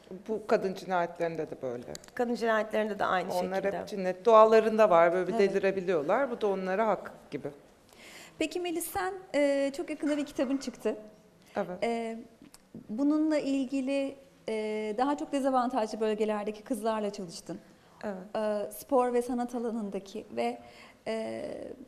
Bu kadın cinayetlerinde de böyle. Kadın cinayetlerinde de aynı Onlar şekilde. hep cinnet doğalarında var, böyle bir Evet. delirebiliyorlar. Bu da onlara hak gibi. Peki Melis, sen e, çok yakında bir kitabın çıktı. Evet. E, bununla ilgili e, daha çok dezavantajlı bölgelerdeki kızlarla çalıştın. Evet. E, spor ve sanat alanındaki ve e,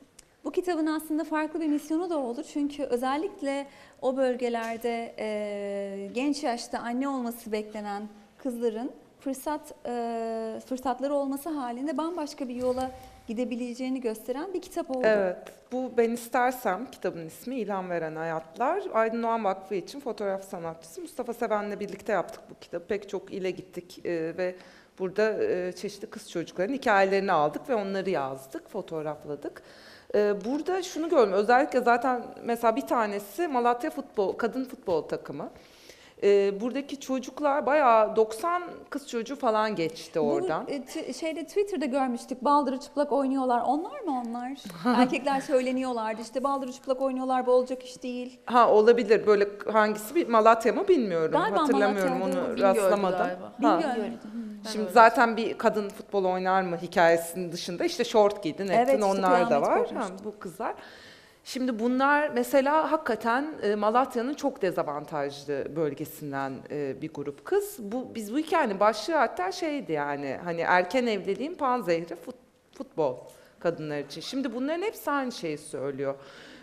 bu kitabın aslında farklı bir misyonu da oldu. Çünkü özellikle o bölgelerde e, genç yaşta anne olması beklenen kızların fırsat e, fırsatları olması halinde bambaşka bir yola gidebileceğini gösteren bir kitap oldu. Evet, bu Ben İstersem kitabın ismi, İlham Veren Hayatlar. Aydın Doğan Vakfı için fotoğraf sanatçısı Mustafa Seven'le birlikte yaptık bu kitabı. Pek çok ile gittik e, ve burada e, çeşitli kız çocukların hikayelerini aldık ve onları yazdık, fotoğrafladık. E, burada şunu gördüm, özellikle zaten mesela bir tanesi Malatya futbol, kadın futbol takımı. E, buradaki çocuklar bayağı doksan kız çocuğu falan geçti oradan. Bu e, t- şeyde Twitter'da görmüştük. Baldırı çıplak oynuyorlar. Onlar mı onlar? Erkekler söyleniyorlardı. İşte baldırı çıplak oynuyorlar. Bu olacak iş değil. Ha, olabilir. Böyle hangisi, bir Malatya mı bilmiyorum. Galiba Hatırlamıyorum, Malatya'da, onu Bingöl'dü rastlamadım. galiba. Ha. Bilmiyorum. Ben Şimdi öyle zaten bir kadın futbol oynar mı hikayesinin dışında işte şort giydin, ettin, Evet, işte onlar da kıyamet var. kopmuştu. Ha, bu kızlar. Şimdi bunlar mesela hakikaten e, Malatya'nın çok dezavantajlı bölgesinden e, bir grup kız. Bu biz bu hikayenin başlığı hatta şeydi, yani hani erken evliliğin panzehri fut, futbol kadınlar için. Şimdi bunların hepsi aynı şeyi söylüyor.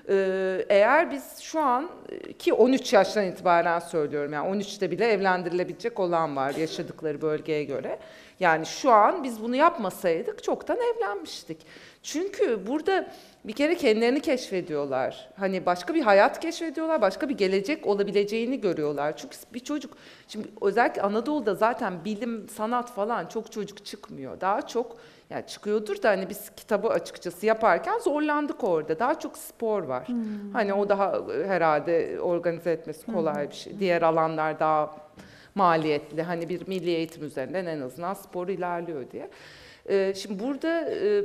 Ee, eğer biz şu an, ki on üç yaştan itibaren söylüyorum, yani on üçte bile evlendirilebilecek olan var yaşadıkları bölgeye göre. Yani şu an biz bunu yapmasaydık çoktan evlenmiştik. Çünkü burada bir kere kendilerini keşfediyorlar. Hani başka bir hayat keşfediyorlar, başka bir gelecek olabileceğini görüyorlar. Çünkü bir çocuk, şimdi özellikle Anadolu'da zaten bilim, sanat falan çok çocuk çıkmıyor. Daha çok, yani çıkıyordur da hani biz kitabı açıkçası yaparken zorlandık orada. Daha çok spor var. Hmm. Hani o daha herhalde organize etmesi kolay hmm. bir şey. Diğer alanlar daha maliyetli. Hani bir milli eğitim üzerinden en azından spor ilerliyor diye. Ee, şimdi burada e,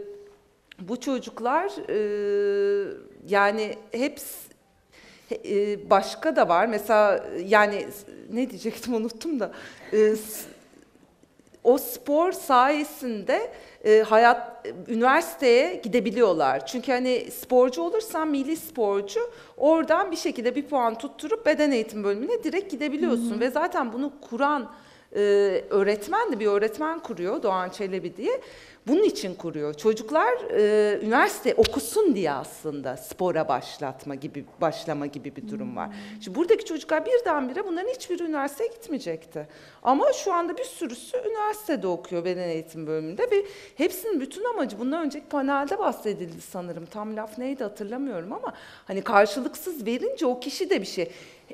bu çocuklar e, yani hepsi e, başka da var. Mesela yani ne diyecektim unuttum da e, o spor sayesinde e, hayat üniversiteye gidebiliyorlar. Çünkü hani sporcu olursan, milli sporcu, oradan bir şekilde bir puan tutturup beden eğitim bölümüne direkt gidebiliyorsun. Hı hı. Ve zaten bunu kuran e, öğretmen de bir öğretmen kuruyor, Doğan Çelebi diye. Bunun için kuruyor. Çocuklar e, üniversite okusun diye aslında spora başlatma gibi, başlama gibi bir durum var. Şimdi buradaki çocuklar birdenbire bunların hiçbiri üniversiteye gitmeyecekti. Ama şu anda bir sürüsü üniversitede okuyor beden eğitim bölümünde ve hepsinin bütün amacı, bundan önceki panelde bahsedildi sanırım. Tam laf neydi hatırlamıyorum ama hani karşılıksız verince o kişi de bir şey,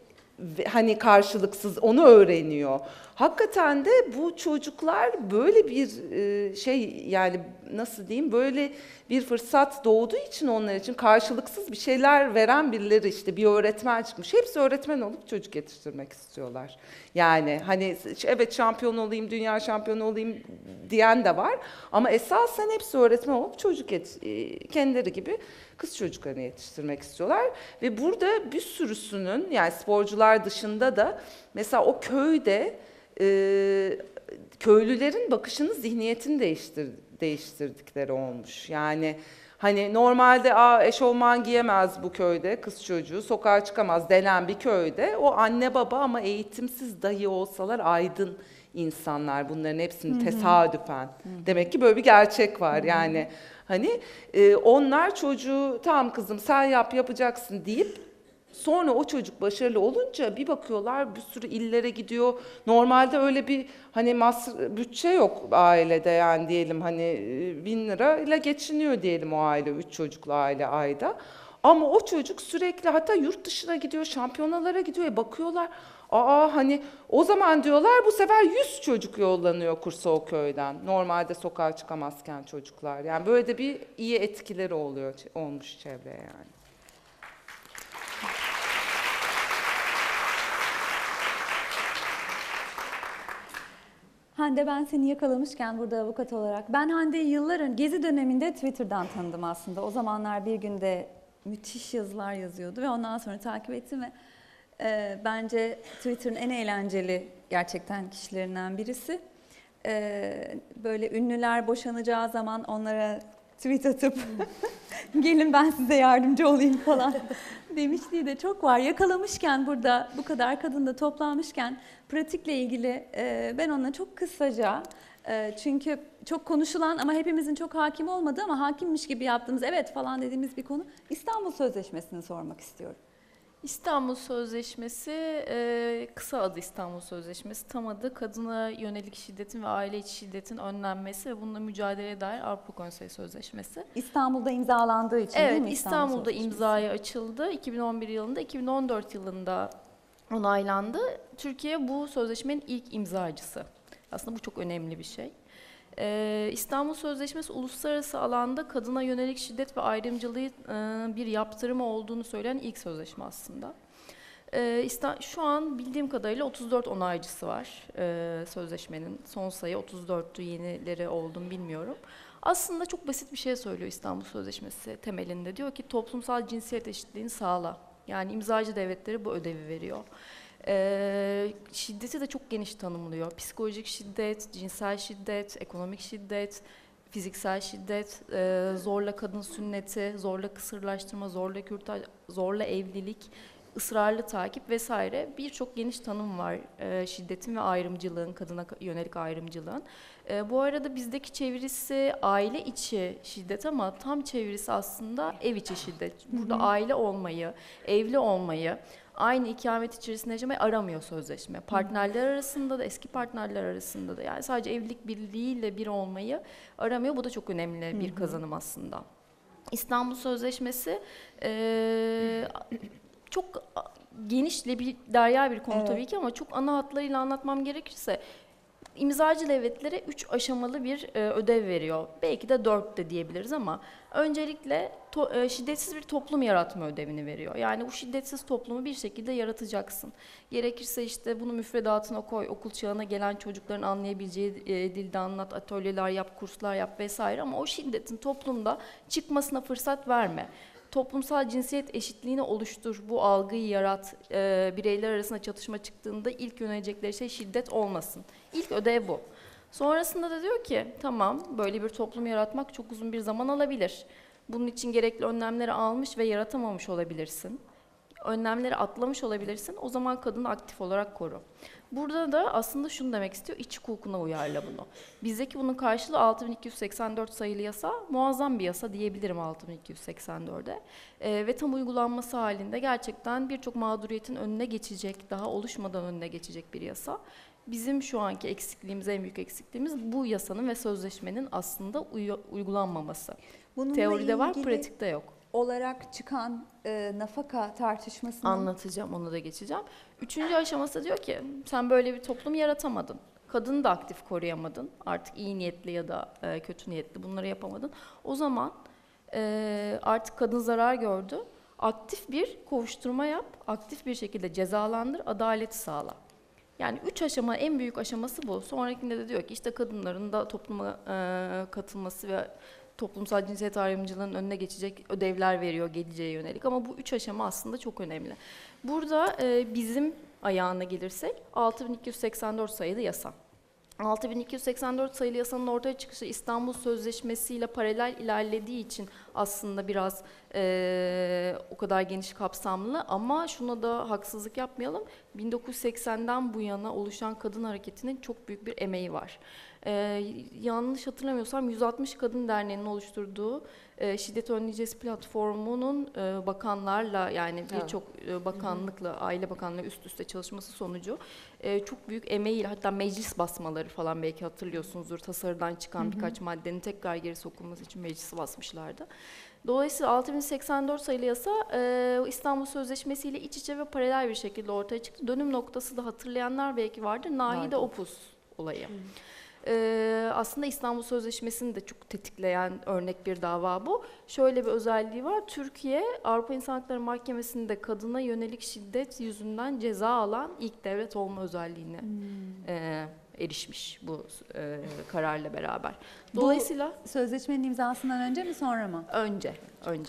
hani karşılıksız onu öğreniyor. Hakikaten de bu çocuklar böyle bir şey, yani nasıl diyeyim, böyle bir fırsat doğduğu için onlar için karşılıksız bir şeyler veren birileri, işte bir öğretmen çıkmış. Hepsi öğretmen olup çocuk yetiştirmek istiyorlar. Yani hani evet şampiyon olayım, dünya şampiyonu olayım diyen de var. Ama esasen hepsi öğretmen olup çocuk yet kendileri gibi kız çocuklarını yetiştirmek istiyorlar. Ve burada bir sürüsünün, yani sporcular dışında da mesela o köyde e, köylülerin bakışını, zihniyetini değiştir, değiştirdikleri olmuş. Yani hani normalde Aa, eşofman giyemez bu köyde kız çocuğu, sokağa çıkamaz denen bir köyde o anne baba ama eğitimsiz dahi olsalar aydın insanlar, bunların hepsini Hı-hı. tesadüfen. Hı-hı. Demek ki böyle bir gerçek var. Hı-hı. Yani hani e, onlar çocuğu tamam kızım sen yap, yapacaksın deyip sonra o çocuk başarılı olunca bir bakıyorlar bir sürü illere gidiyor. Normalde öyle bir hani masr- bütçe yok ailede, yani diyelim hani bin lira ile geçiniyor diyelim o aile, üç çocuklu aile ayda. Ama o çocuk sürekli hatta yurt dışına gidiyor, şampiyonalara gidiyor. E bakıyorlar, aa hani o zaman diyorlar bu sefer yüz çocuk yollanıyor kursa o köyden. Normalde sokağa çıkamazken çocuklar. Yani böyle de bir iyi etkileri oluyor, olmuş çevreye yani. Hande, ben seni yakalamışken burada avukat olarak, ben Hande'yi yıllar önce Gezi döneminde Twitter'dan tanıdım aslında. O zamanlar bir günde müthiş yazılar yazıyordu ve ondan sonra takip ettim ve Ee, bence Twitter'ın en eğlenceli gerçekten kişilerinden birisi. Ee, böyle ünlüler boşanacağı zaman onlara tweet atıp gelin ben size yardımcı olayım falan demişliği de çok var. Yakalamışken burada bu kadar kadın da toplanmışken pratikle ilgili e, ben ona çok kısaca e, çünkü çok konuşulan ama hepimizin çok hakim olmadığı ama hakimmiş gibi yaptığımız evet falan dediğimiz bir konu İstanbul Sözleşmesi'ni sormak istiyorum. İstanbul Sözleşmesi, e, kısa adı İstanbul Sözleşmesi, tam adı Kadına Yönelik Şiddetin ve Aile İçi Şiddetin Önlenmesi ve Bununla Mücadeleye Dair Avrupa Konseyi Sözleşmesi. İstanbul'da imzalandığı için değil Evet, mi İstanbul İstanbul'da Sözleşmesi? imzaya açıldı. iki bin on bir yılında, iki bin on dört yılında onaylandı. Türkiye bu sözleşmenin ilk imzacısı. Aslında bu çok önemli bir şey. Ee, İstanbul Sözleşmesi uluslararası alanda kadına yönelik şiddet ve ayrımcılığı e, bir yaptırımı olduğunu söyleyen ilk sözleşme aslında. Ee, İsta- şu an bildiğim kadarıyla otuz dört onaycısı var e, sözleşmenin. Son sayı otuz dörttü, yenileri oldu mu bilmiyorum. Aslında çok basit bir şey söylüyor İstanbul Sözleşmesi temelinde. Diyor ki toplumsal cinsiyet eşitliğini sağla. Yani imzacı devletleri bu ödevi veriyor. Ee, şiddeti de çok geniş tanımlıyor. Psikolojik şiddet, cinsel şiddet, ekonomik şiddet, fiziksel şiddet, e, zorla kadın sünneti, zorla kısırlaştırma, zorla kürtaj, zorla evlilik, ısrarlı takip vesaire birçok geniş tanım var e, şiddetin ve ayrımcılığın, kadına yönelik ayrımcılığın. E, bu arada bizdeki çevirisi aile içi şiddet ama tam çevirisi aslında ev içi şiddet. Burada hı hı. aile olmayı, evli olmayı, aynı ikamet içerisinde yaşamayı aramıyor sözleşme. Partnerler arasında da, eski partnerler arasında da, yani sadece evlilik birliğiyle bir olmayı aramıyor. Bu da çok önemli bir kazanım aslında. İstanbul Sözleşmesi e, çok genişle bir derya bir konu evet. tabii ki ama çok ana hatlarıyla anlatmam gerekirse imzacı devletlere üç aşamalı bir e, ödev veriyor. Belki de dört de diyebiliriz ama öncelikle to, e, şiddetsiz bir toplum yaratma ödevini veriyor. Yani bu şiddetsiz toplumu bir şekilde yaratacaksın. Gerekirse işte bunu müfredatına koy, okul çağına gelen çocukların anlayabileceği e, dilde anlat, atölyeler yap, kurslar yap vesaire ama o şiddetin toplumda çıkmasına fırsat verme. Toplumsal cinsiyet eşitliğini oluştur, bu algıyı yarat, e, bireyler arasında çatışma çıktığında ilk yönelecekleri şey şiddet olmasın. İlk ödev bu. Sonrasında da diyor ki, tamam böyle bir toplum yaratmak çok uzun bir zaman alabilir. Bunun için gerekli önlemleri almış ve yaratamamış olabilirsin. Önlemleri atlamış olabilirsin, o zaman kadını aktif olarak koru. Burada da aslında şunu demek istiyor, iç hukukuna uyarla bunu. Bizdeki bunun karşılığı altı bin iki yüz seksen dört sayılı yasa, muazzam bir yasa diyebilirim altı bin iki yüz seksen dörde. Ee, ve tam uygulanması halinde gerçekten birçok mağduriyetin önüne geçecek, daha oluşmadan önüne geçecek bir yasa. Bizim şu anki eksikliğimiz, en büyük eksikliğimiz bu yasanın ve sözleşmenin aslında uy- uygulanmaması. Bununla Teoride var, pratikte yok. Olarak çıkan e, nafaka tartışmasını anlatacağım, onu da geçeceğim. Üçüncü aşaması diyor ki sen böyle bir toplum yaratamadın. Kadını da aktif koruyamadın. Artık iyi niyetli ya da e, kötü niyetli bunları yapamadın. O zaman e, artık kadın zarar gördü. Aktif bir kovuşturma yap, aktif bir şekilde cezalandır, adaleti sağla. Yani üç aşama, en büyük aşaması bu. Sonrakinde de diyor ki işte kadınların da topluma e, katılması ve toplumsal cinsiyet ayrımcılığının önüne geçecek ödevler veriyor geleceğe yönelik. Ama bu üç aşama aslında çok önemli. Burada e, bizim ayağına gelirsek altı bin iki yüz seksen dört sayılı yasa. altı bin iki yüz seksen dört sayılı yasanın ortaya çıkışı İstanbul Sözleşmesi ile paralel ilerlediği için aslında biraz e, o kadar geniş kapsamlı ama şuna da haksızlık yapmayalım. bin dokuz yüz seksenden bu yana oluşan kadın hareketinin çok büyük bir emeği var. Ee, yanlış hatırlamıyorsam yüz altmış Kadın Derneği'nin oluşturduğu e, Şiddet Önleyeceğiz platformunun e, bakanlarla yani birçok e, bakanlıkla, Aile Bakanlığı üst üste çalışması sonucu e, çok büyük emeğiyle hatta meclis basmaları falan belki hatırlıyorsunuzdur. Tasarıdan çıkan hı hı. birkaç maddenin tekrar geri sokulması için meclisi basmışlardı. Dolayısıyla altı bin seksen dört sayılı yasa e, İstanbul Sözleşmesi ile iç içe ve paralel bir şekilde ortaya çıktı. Dönüm noktası da hatırlayanlar belki vardır. Nahide Opus olayı. Hı. Ee, aslında İstanbul Sözleşmesi'ni de çok tetikleyen örnek bir dava bu. Şöyle bir özelliği var. Türkiye Avrupa İnsan Hakları Mahkemesi'nde kadına yönelik şiddet yüzünden ceza alan ilk devlet olma özelliğine hmm. e, erişmiş bu e, kararla beraber. Dolayısıyla bu sözleşmenin imzasından önce mi sonra mı? Önce, önce.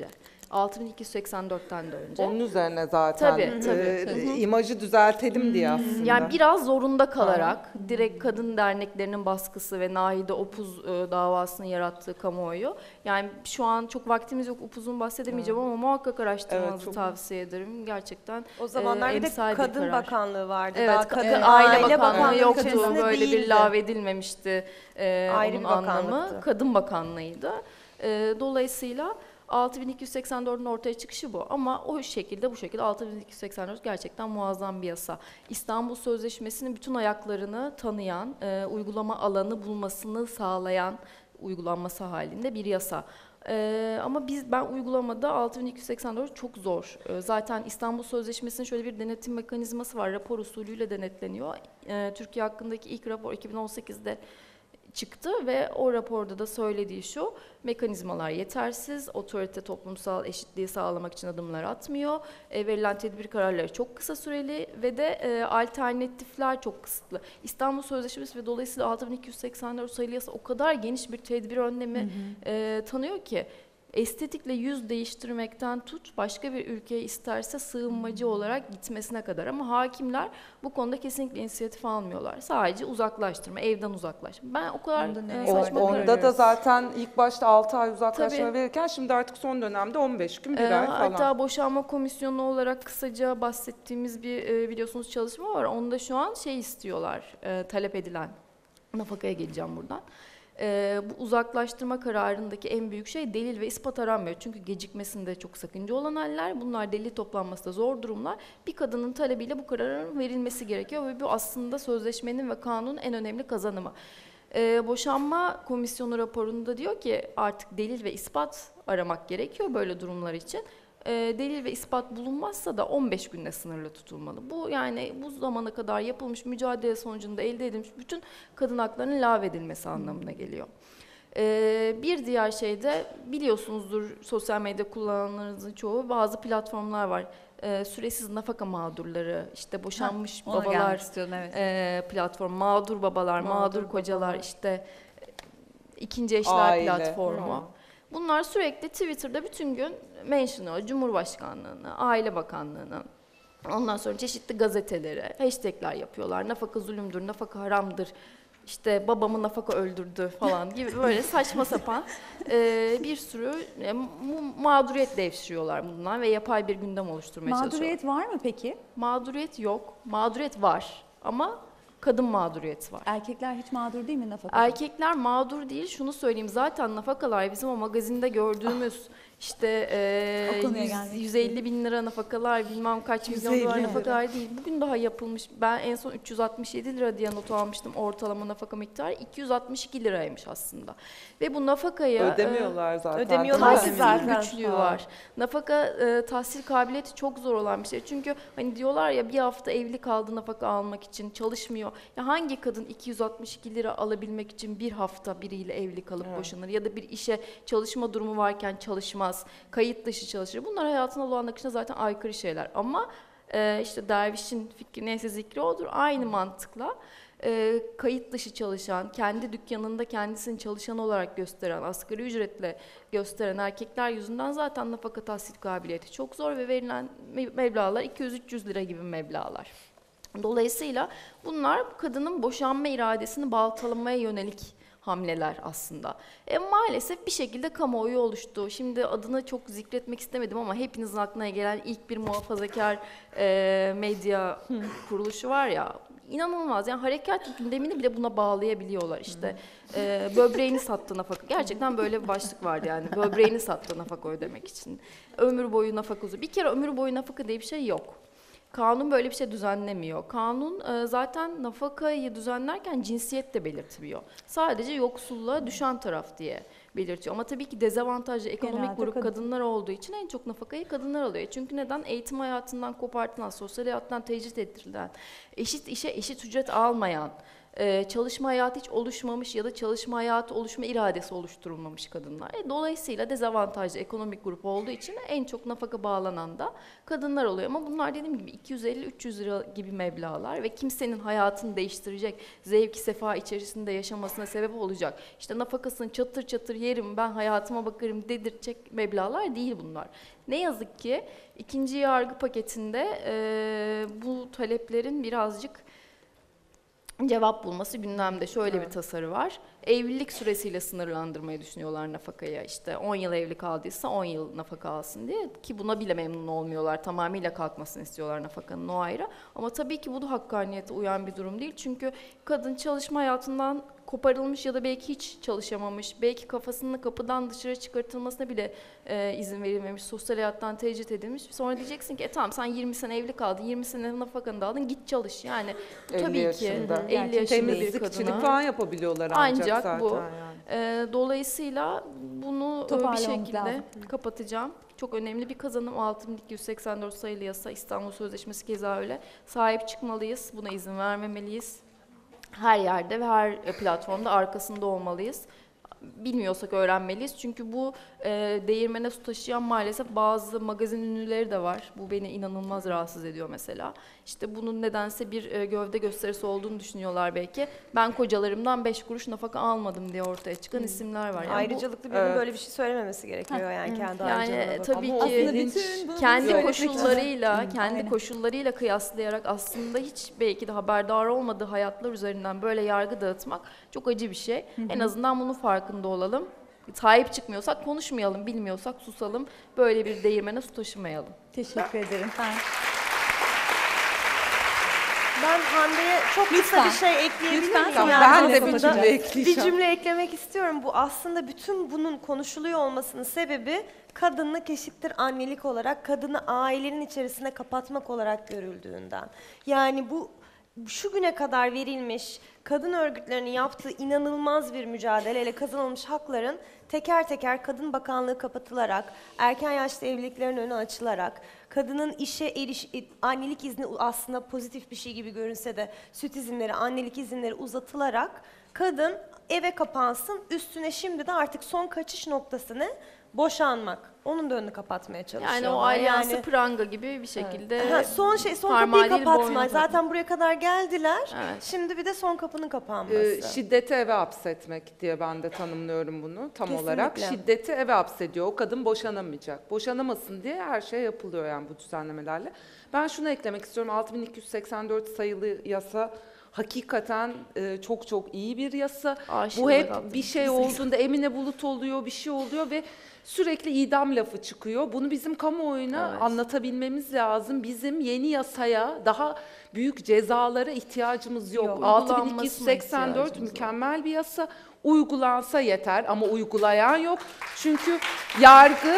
altı bin iki yüz seksen dörtten de önce. Onun üzerine zaten Tabii, tabii. e, Hı hı. imajı düzeltelim diye aslında. Yani biraz zorunda kalarak direkt kadın derneklerinin baskısı ve Nahide Opuz e, davasının yarattığı kamuoyu. Yani şu an çok vaktimiz yok, upuzun bahsedemeyeceğim ama muhakkak araştırmanızı Evet, çok- tavsiye ederim. Gerçekten O zamanlar bir de emsal bir Kadın karar. Bakanlığı vardı. Evet, Daha ka- Kadın e, Aile, Aile Bakanlığı, Bakanlığı yoktu. içerisinde Böyle bir değildi. lağvedilmemişti e, Ayrı onun bir bakanlıktı. anlamı. Kadın Bakanlığı'ydı. E, dolayısıyla altı bin iki yüz seksen dördün ortaya çıkışı bu. Ama o şekilde bu şekilde altı bin iki yüz seksen dört gerçekten muazzam bir yasa. İstanbul Sözleşmesi'nin bütün ayaklarını tanıyan, e, uygulama alanı bulmasını sağlayan uygulanması halinde bir yasa. Ee, ama biz ben uygulamada altı bin iki yüz seksen dört çok zor. Ee, zaten İstanbul Sözleşmesi'nin şöyle bir denetim mekanizması var. Rapor usulüyle denetleniyor. Ee, Türkiye hakkındaki ilk rapor iki bin on sekizde çıktı ve o raporda da söylediği şu: mekanizmalar yetersiz, otorite toplumsal eşitliği sağlamak için adımlar atmıyor, e, verilen tedbir kararları çok kısa süreli ve de e, alternatifler çok kısıtlı. İstanbul Sözleşmesi ve dolayısıyla altı bin iki yüz seksen dört sayılı yasa o kadar geniş bir tedbir önlemi e, tanıyor ki, estetikle yüz değiştirmekten tut, başka bir ülkeye isterse sığınmacı olarak gitmesine kadar. Ama hakimler bu konuda kesinlikle inisiyatif almıyorlar. Sadece uzaklaştırma, evden uzaklaşma. Ben o kadar Onda e, nereye O- saçma onda görüyorum. da zaten ilk başta altı ay uzaklaşma Tabii. verirken şimdi artık son dönemde on beş gün, bir Ee, ay falan. Hatta boşanma komisyonu olarak kısaca bahsettiğimiz bir e, biliyorsunuz çalışma var. Onda şu an şey istiyorlar, e, talep edilen. Nafakaya geleceğim buradan. Ee, bu uzaklaştırma kararındaki en büyük şey delil ve ispat aranmıyor. Çünkü gecikmesinde çok sakınca olan haller, bunlar delil toplanması da zor durumlar. Bir kadının talebiyle bu kararın verilmesi gerekiyor ve bu aslında sözleşmenin ve kanunun en önemli kazanımı. Ee, boşanma komisyonu raporunda diyor ki artık delil ve ispat aramak gerekiyor böyle durumlar için. Ee, delil ve ispat bulunmazsa da on beş günle sınırlı tutulmalı. Bu yani bu zamana kadar yapılmış mücadele sonucunda elde edilmiş bütün kadın haklarının lağvedilmesi anlamına geliyor. Ee, bir diğer şey de biliyorsunuzdur, sosyal medya kullananlarınızın çoğu, bazı platformlar var. Ee, süresiz nafaka mağdurları, işte boşanmış Ona babalar gelmek istiyordum, evet. e, platform, mağdur babalar, mağdur, Mağdur kocalar, babalar. işte e, ikinci eşler Aile. platformu. Hı. Bunlar sürekli Twitter'da bütün gün mention'ı, Cumhurbaşkanlığını, Aile Bakanlığı'nı, ondan sonra çeşitli gazetelere hashtagler yapıyorlar. Nafaka zulümdür, nafaka haramdır, işte babamı nafaka öldürdü falan gibi böyle saçma sapan e, bir sürü e, mu- mağduriyet devşiriyorlar bundan ve yapay bir gündem oluşturmaya çalışıyorlar. Mağduriyet var mı peki? Mağduriyet yok, mağduriyet var ama kadın mağduriyeti var. Erkekler hiç mağdur değil mi nafaka? Erkekler mağdur değil, şunu söyleyeyim, zaten nafakalar bizim o magazinde gördüğümüz işte e, O konuya yüz- gelmek yüz elli bin lira nafakalar, bilmem kaç milyon yüz elli dolar lira. nafakalar değil. Bugün daha yapılmış. Ben en son üç yüz altmış yedi lira diye not almıştım, ortalama nafaka miktarı iki yüz altmış iki liraymış aslında. Ve bu nafakayı... Ödemiyorlar zaten. ödemiyorlar değil ki mi? zaten. Tahsil güçlüğü Ha. var. Nafaka e, tahsil kabiliyeti çok zor olan bir şey. Çünkü hani diyorlar ya, bir hafta evli kaldı nafaka almak için, çalışmıyor. Ya hangi kadın iki yüz altmış iki lira alabilmek için bir hafta biriyle evli kalıp Evet. boşanır? Ya da bir işe çalışma durumu varken çalışmaz, kayıt dışı çalışır. Bunlar hayatın olağan akışına zaten aykırı şeyler. Ama e, işte dervişin fikri neyse zikri odur. Aynı mantıkla e, kayıt dışı çalışan, kendi dükkanında kendisini çalışan olarak gösteren, asgari ücretle gösteren erkekler yüzünden zaten nafaka tahsil kabiliyeti çok zor ve verilen me- meblağlar iki yüz üç yüz lira gibi meblağlar. Dolayısıyla bunlar kadının boşanma iradesini baltalamaya yönelik hamleler aslında. E, maalesef bir şekilde kamuoyu oluştu. Şimdi adını çok zikretmek istemedim ama hepinizin aklına gelen ilk bir muhafazakar e, medya kuruluşu var ya, inanılmaz. Yani harekat gündemini bile buna bağlayabiliyorlar. İşte e, böbreğini sattı nafaka. Gerçekten böyle bir başlık vardı yani. Böbreğini sattı nafaka ödemek için. Ömür boyu nafaka uzun. Bir kere ömür boyu nafaka diye bir şey yok. Kanun böyle bir şey düzenlemiyor. Kanun e, zaten nafakayı düzenlerken cinsiyet de belirtmiyor. Sadece yoksulluğa düşen taraf diye belirtiyor. Ama tabii ki dezavantajlı ekonomik Genelde grup kadın. kadınlar olduğu için en çok nafakayı kadınlar alıyor. Çünkü neden? Eğitim hayatından kopartılan, sosyal hayattan tecrit ettirilen, eşit işe eşit ücret almayan, Ee, çalışma hayatı hiç oluşmamış ya da çalışma hayatı oluşma iradesi oluşturulmamış kadınlar. E, dolayısıyla dezavantajlı ekonomik grup olduğu için en çok nafaka bağlanan da kadınlar oluyor. Ama bunlar dediğim gibi iki yüz elli üç yüz lira gibi meblağlar ve kimsenin hayatını değiştirecek, zevki sefa içerisinde yaşamasına sebep olacak, İşte nafakasını çatır çatır yerim, ben hayatıma bakarım dedirtecek meblağlar değil bunlar. Ne yazık ki ikinci yargı paketinde e, bu taleplerin birazcık cevap bulması gündemde. Şöyle Evet. bir tasarı var. Evlilik süresiyle sınırlandırmayı düşünüyorlar nafakaya. İşte on yıl evli kaldıysa on yıl nafaka alsın diye, ki buna bile memnun olmuyorlar. Tamamıyla kalkmasını istiyorlar nafakanın, o ayrı. Ama tabii ki bu da hakkaniyete uyan bir durum değil. Çünkü kadın çalışma hayatından koparılmış ya da belki hiç çalışamamış, belki kafasının kapıdan dışarı çıkartılmasına bile e, izin verilmemiş, sosyal hayattan tecrit edilmiş. Sonra diyeceksin ki e tamam, sen yirmi sene evli kaldın, yirmi sene nafakanı da aldın, git çalış. Yani bu elli tabii ki yaşında. elli yaşında bir Temizlikçilik kadına. falan yapabiliyorlar ancak, Ancak zaten bu. yani. E, dolayısıyla bunu e, bir Toparlamamız şekilde lazım. kapatacağım. Çok önemli bir kazanım. altı bin iki yüz seksen dört sayılı yasa, İstanbul Sözleşmesi keza öyle. Sahip çıkmalıyız, buna izin vermemeliyiz. Her yerde ve her platformda arkasında olmalıyız. Bilmiyorsak öğrenmeliyiz. Çünkü bu e, değirmene su taşıyan maalesef bazı magazin ünlüleri de var. Bu beni inanılmaz rahatsız ediyor mesela. İşte bunun nedense bir e, gövde gösterisi olduğunu düşünüyorlar belki. Ben kocalarımdan beş kuruş nafaka almadım diye ortaya çıkan isimler var. Yani bu- Ayrıcalıklı birinin Evet. böyle bir şey söylememesi gerekiyor yani kendi Yani harcamına bakıp. tabii Ama o ki Aslında bilinç- bütün bunu kendi söylemek için- koşullarıyla, kendi Aynen. koşullarıyla kıyaslayarak aslında hiç belki de haberdar olmadığı hayatlar üzerinden böyle yargı dağıtmak çok acı bir şey. En azından bunun farkında olalım. Sahip çıkmıyorsak konuşmayalım, bilmiyorsak susalım. Böyle bir değirmene su taşımayalım. Teşekkür ederim. Ben Ben Hande'ye çok kısa Lütfen. bir şey ekleyebilir Lütfen, miyim? sonra Yani Ben de bir konuşacağız. cümle ekleyeceğim. Bir cümle eklemek istiyorum. Bu aslında bütün bunun konuşuluyor olmasının sebebi kadınlık eşittir annelik olarak, kadını ailenin içerisine kapatmak olarak görüldüğünden. Yani bu şu güne kadar verilmiş kadın örgütlerinin yaptığı inanılmaz bir mücadeleyle kazanılmış hakların teker teker kadın bakanlığı kapatılarak, erken yaşta evliliklerin önü açılarak, kadının işe eriş, annelik izni aslında pozitif bir şey gibi görünse de süt izinleri, annelik izinleri uzatılarak kadın eve kapansın, üstüne şimdi de artık son kaçış noktası ne? Boşanmak. Onun da önünü kapatmaya çalışıyorlar. Yani o alyansı Yani- pranga gibi bir şekilde Ha, son şey, son parmağı kapıyı değil, kapatma. boynuna Zaten buraya kadar geldiler. Evet. Şimdi bir de son kapının kapanması. Ee, şiddeti eve hapsetmek diye ben de tanımlıyorum bunu tam Kesinlikle. olarak. Şiddeti eve hapsediyor. O kadın boşanamayacak. Boşanamasın diye her şey yapılıyor yani bu düzenlemelerle. Ben şunu eklemek istiyorum. altı bin iki yüz seksen dört sayılı yasa hakikaten e, çok çok iyi bir yasa. Aşırı Bu hep rahat. bir şey olduğunda Emine Bulut oluyor, bir şey oluyor ve sürekli idam lafı çıkıyor. Bunu bizim kamuoyuna Evet. anlatabilmemiz lazım. Bizim yeni yasaya, daha büyük cezalara ihtiyacımız yok. Yok. altı bin iki yüz Uygulanmasına seksen dört ihtiyacımız var. mükemmel bir yasa. Uygulansa yeter ama uygulayan yok. Çünkü yargı,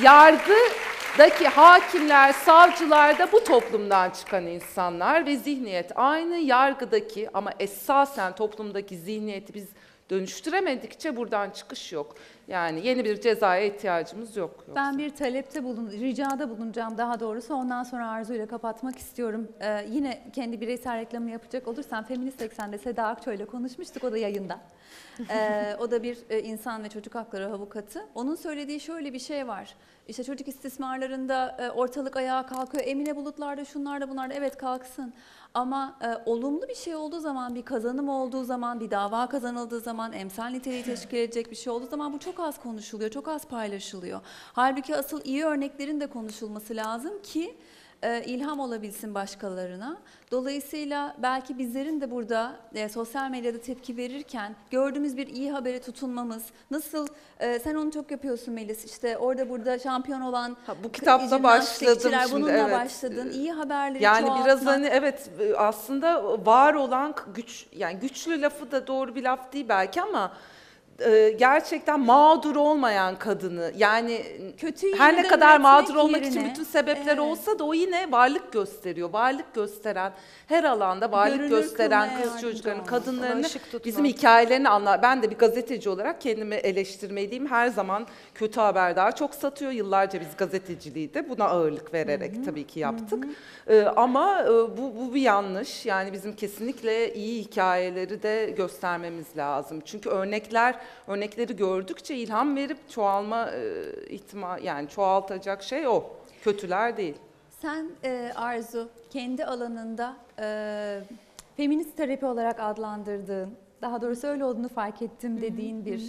yargıdaki hakimler, savcılar da bu toplumdan çıkan insanlar ve zihniyet aynı yargıdaki, ama esasen toplumdaki zihniyeti biz dönüştüremedikçe buradan çıkış yok. Yani yeni bir cezaya ihtiyacımız yok. Yoksa. Ben bir talepte bulun, ricada bulunacağım daha doğrusu. Ondan sonra Arzu'yla kapatmak istiyorum. Ee, yine kendi bireysel reklamı yapacak olursam Feminist Eksen'de Seda Akçoy ile konuşmuştuk. O da yayında. Ee, o da bir e, insan ve çocuk hakları avukatı. Onun söylediği şöyle bir şey var. İşte çocuk istismarlarında e, ortalık ayağa kalkıyor. Emine Bulutlar'da, şunlarda, bunlarda, evet kalksın. Ama e, olumlu bir şey olduğu zaman, bir kazanım olduğu zaman, bir dava kazanıldığı zaman, emsal niteliği teşkil edecek bir şey olduğu zaman bu çok az konuşuluyor, çok az paylaşılıyor. Halbuki asıl iyi örneklerin de konuşulması lazım ki e, ilham olabilsin başkalarına. Dolayısıyla belki bizlerin de burada e, sosyal medyada tepki verirken gördüğümüz bir iyi habere tutunmamız, nasıl e, sen onu çok yapıyorsun Melis, işte orada burada şampiyon olan Ha, bu kitapla başladım jimnastikçiler, şimdi, bununla evet. başladın. İyi haberleri Yani çoğaltmak. biraz hani evet aslında var olan güç, yani güçlü lafı da doğru bir laf değil belki ama e, gerçekten mağdur olmayan kadını, yani Kötüyü her ne yeniden kadar üretmek mağdur olmak için yerine, bütün sebepler evet. olsa da o yine varlık gösteriyor. Varlık gösteren, her alanda varlık Görünür gösteren kılmaya kız yardımcı çocuklarını, olmak, kadınlarını, ona ışık tutmak. bizim hikayelerini anlar. Ben de bir gazeteci olarak kendimi eleştirmeliyim. Her zaman kötü haber daha çok satıyor. Yıllarca biz gazeteciliği de buna ağırlık vererek Hı-hı. tabii ki yaptık. Ee, ama e, bu, bu bir yanlış. Yani bizim kesinlikle iyi hikayeleri de göstermemiz lazım. Çünkü örnekler, örnekleri gördükçe ilham verip çoğalma e, ihtimal, yani çoğaltacak şey o. Kötüler değil. Sen e, Arzu, kendi alanında e, feminist terapi olarak adlandırdığın, daha doğrusu öyle olduğunu fark ettim dediğin bir,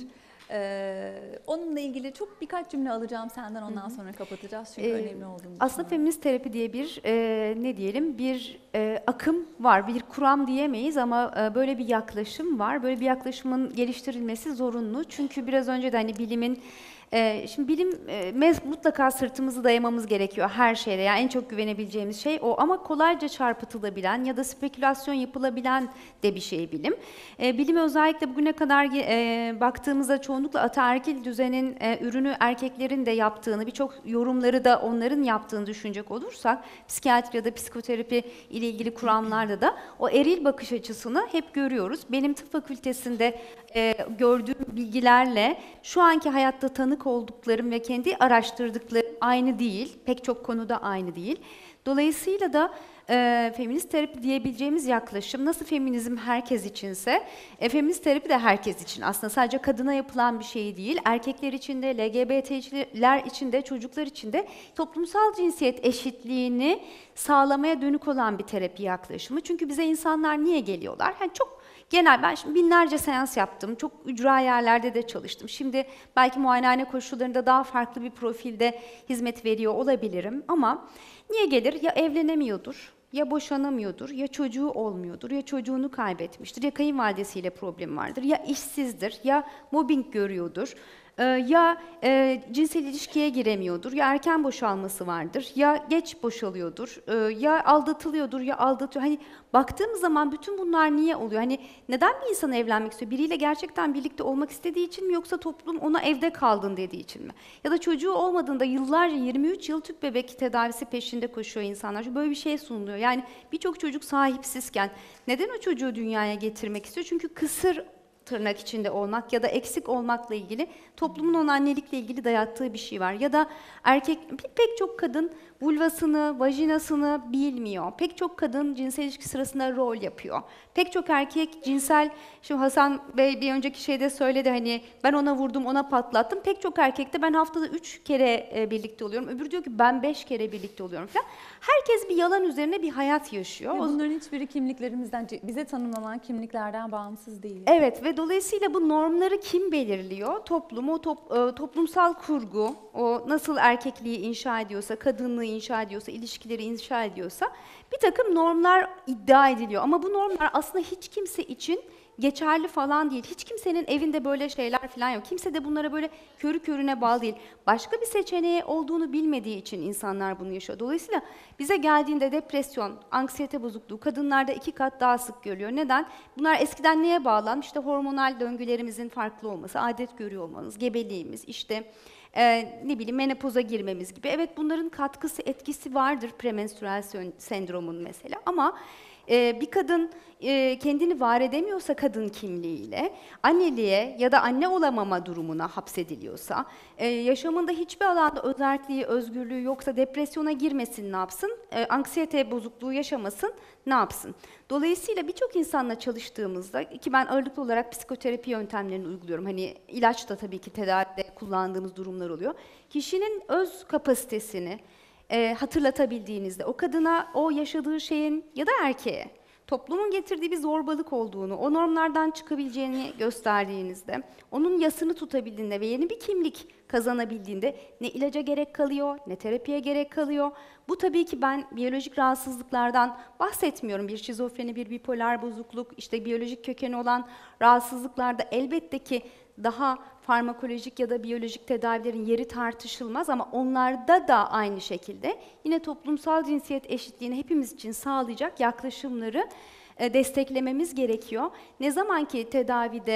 e, onunla ilgili çok birkaç cümle alacağım senden, ondan sonra kapatacağız çünkü Ee, önemli olduğunu Aslında düşünüyorum. feminist terapi diye bir e, ne diyelim bir e, akım var, bir kuram diyemeyiz ama e, böyle bir yaklaşım var. Böyle bir yaklaşımın geliştirilmesi zorunlu. Çünkü biraz önce de hani bilimin e, şimdi bilim e, mez- mutlaka sırtımızı dayamamız gerekiyor her şeyde. Yani en çok güvenebileceğimiz şey o, ama kolayca çarpıtılabilen ya da spekülasyon yapılabilen de bir şey bilim. E, bilim özellikle bugüne kadar e, baktığımızda çoğunlukla ataerkil düzenin e, ürünü erkeklerin de yaptığını, birçok yorumları da onların yaptığını düşünecek olursak, psikiyatri ya da psikoterapi ile ilgili kuramlarda da o eril bakış açısını hep görüyoruz. Benim tıp fakültesinde e, gördüğüm bilgilerle şu anki hayatta tanık olduklarım ve kendi araştırdıklarım aynı değil. Pek çok konuda aynı değil. Dolayısıyla da e, feminist terapi diyebileceğimiz yaklaşım, nasıl feminizm herkes içinse, e, feminist terapi de herkes için. Aslında sadece kadına yapılan bir şey değil. Erkekler için de, L G B T'ciler için de, çocuklar için de toplumsal cinsiyet eşitliğini sağlamaya dönük olan bir terapi yaklaşımı. Çünkü bize insanlar niye geliyorlar? Yani çok genel, ben şimdi binlerce seans yaptım, çok ücra yerlerde de çalıştım. Şimdi belki muayenehane koşullarında daha farklı bir profilde hizmet veriyor olabilirim ama niye gelir? Ya evlenemiyordur, ya boşanamıyordur, ya çocuğu olmuyordur, ya çocuğunu kaybetmiştir, ya kayınvalidesiyle problem vardır, ya işsizdir, ya mobbing görüyordur, e, ya e, cinsel ilişkiye giremiyordur, ya erken boşalması vardır, ya geç boşalıyordur, e, ya aldatılıyordur, ya aldatıyor. Hani baktığımız zaman bütün bunlar niye oluyor? Hani neden bir insan evlenmek istiyor? Biriyle gerçekten birlikte olmak istediği için mi, yoksa toplum ona evde kaldın dediği için mi? Ya da çocuğu olmadığında yıllarca, yirmi üç yıl tüp bebek tedavisi peşinde koşuyor insanlar. Çünkü böyle bir şey sunuluyor. Yani birçok çocuk sahipsizken neden o çocuğu dünyaya getirmek istiyor? Çünkü kısır tırnak içinde olmak ya da eksik olmakla ilgili toplumun ona annelikle ilgili dayattığı bir şey var. Ya da erkek, pek çok kadın vulvasını, vajinasını bilmiyor. Pek çok kadın cinsel ilişki sırasında rol yapıyor. Pek çok erkek cinsel, şu Hasan Bey bir önceki şeyde söyledi, hani ben ona vurdum, ona patlattım. Pek çok erkekte ben haftada üç kere e, birlikte oluyorum. Öbürü diyor ki ben beş kere birlikte oluyorum falan. Herkes bir yalan üzerine bir hayat yaşıyor. Ve O- bunların hiçbiri kimliklerimizden, bize tanımlanan kimliklerden bağımsız değil. Evet ve dolayısıyla bu normları kim belirliyor? Toplum, o top, e, toplumsal kurgu, o nasıl erkekliği inşa ediyorsa, kadınlığı inşa ediyorsa, ilişkileri inşa ediyorsa bir takım normlar iddia ediliyor. Ama bu normlar aslında hiç kimse için geçerli falan değil. Hiç kimsenin evinde böyle şeyler falan yok. Kimse de bunlara böyle körü körüne bağlı değil. Başka bir seçeneği olduğunu bilmediği için insanlar bunu yaşıyor. Dolayısıyla bize geldiğinde depresyon, anksiyete bozukluğu kadınlarda iki kat daha sık görülüyor. Neden? Bunlar eskiden neye bağlanmış? İşte hormonal döngülerimizin farklı olması, adet görüyor olmamız, gebeliğimiz, işte Ee, ne bileyim menopoza girmemiz gibi. Evet, bunların katkısı, etkisi vardır premenstrüel sendromun mesela, ama e, bir kadın e, kendini var edemiyorsa kadın kimliğiyle, anneliğe ya da anne olamama durumuna hapsediliyorsa, e, yaşamında hiçbir alanda özerkliği, özgürlüğü yoksa depresyona girmesin ne yapsın, e, anksiyete bozukluğu yaşamasın ne yapsın? Dolayısıyla birçok insanla çalıştığımızda, ki ben ağırlıklı olarak psikoterapi yöntemlerini uyguluyorum. Hani ilaç da tabii ki tedavide kullandığımız durumlar oluyor. Kişinin öz kapasitesini e, hatırlatabildiğinizde, o kadına o yaşadığı şeyin ya da erkeğe toplumun getirdiği bir zorbalık olduğunu, o normlardan çıkabileceğini gösterdiğinizde, onun yasını tutabildiğinde ve yeni bir kimlik kazanabildiğinde ne ilaca gerek kalıyor, ne terapiye gerek kalıyor. Bu tabii ki ben biyolojik rahatsızlıklardan bahsetmiyorum. Bir şizofreni, bir bipolar bozukluk, işte biyolojik kökeni olan rahatsızlıklarda elbette ki daha farmakolojik ya da biyolojik tedavilerin yeri tartışılmaz, ama onlarda da aynı şekilde yine toplumsal cinsiyet eşitliğini hepimiz için sağlayacak yaklaşımları e, desteklememiz gerekiyor. Ne zaman ki tedavide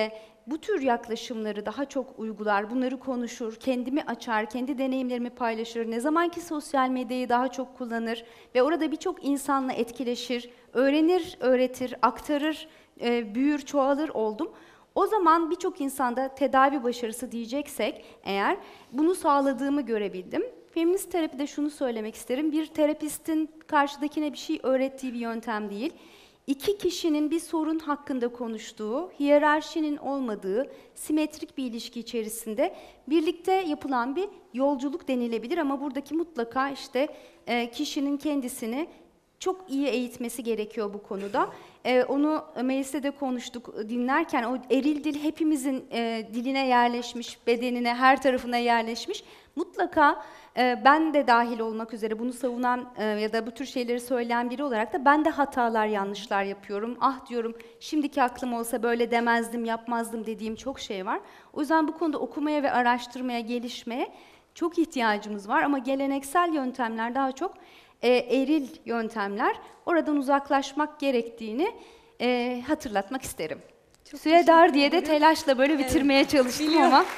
bu tür yaklaşımları daha çok uygular, bunları konuşur, kendimi açar, kendi deneyimlerimi paylaşır, ne zamanki sosyal medyayı daha çok kullanır ve orada birçok insanla etkileşir, öğrenir, öğretir, aktarır, e, büyür, çoğalır oldum. O zaman birçok insanda tedavi başarısı diyeceksek eğer bunu sağladığımı görebildim. Feminist terapide şunu söylemek isterim, bir terapistin karşıdakine bir şey öğrettiği bir yöntem değil. İki kişinin bir sorun hakkında konuştuğu, hiyerarşinin olmadığı, simetrik bir ilişki içerisinde birlikte yapılan bir yolculuk denilebilir. Ama buradaki mutlaka işte e, kişinin kendisini çok iyi eğitmesi gerekiyor bu konuda. E, onu mecliste de konuştuk dinlerken, o eril dil hepimizin e, diline yerleşmiş, bedenine, her tarafına yerleşmiş. Mutlaka e, ben de dahil olmak üzere bunu savunan e, ya da bu tür şeyleri söyleyen biri olarak da ben de hatalar, yanlışlar yapıyorum. Ah diyorum, şimdiki aklım olsa böyle demezdim, yapmazdım dediğim çok şey var. O yüzden bu konuda okumaya ve araştırmaya, gelişmeye çok ihtiyacımız var. Ama geleneksel yöntemler daha çok e, eril yöntemler. Oradan uzaklaşmak gerektiğini e, hatırlatmak isterim. Çok Süre dar teşekkür diye de ederim. telaşla böyle Evet, bitirmeye çalıştım biliyorum. ama.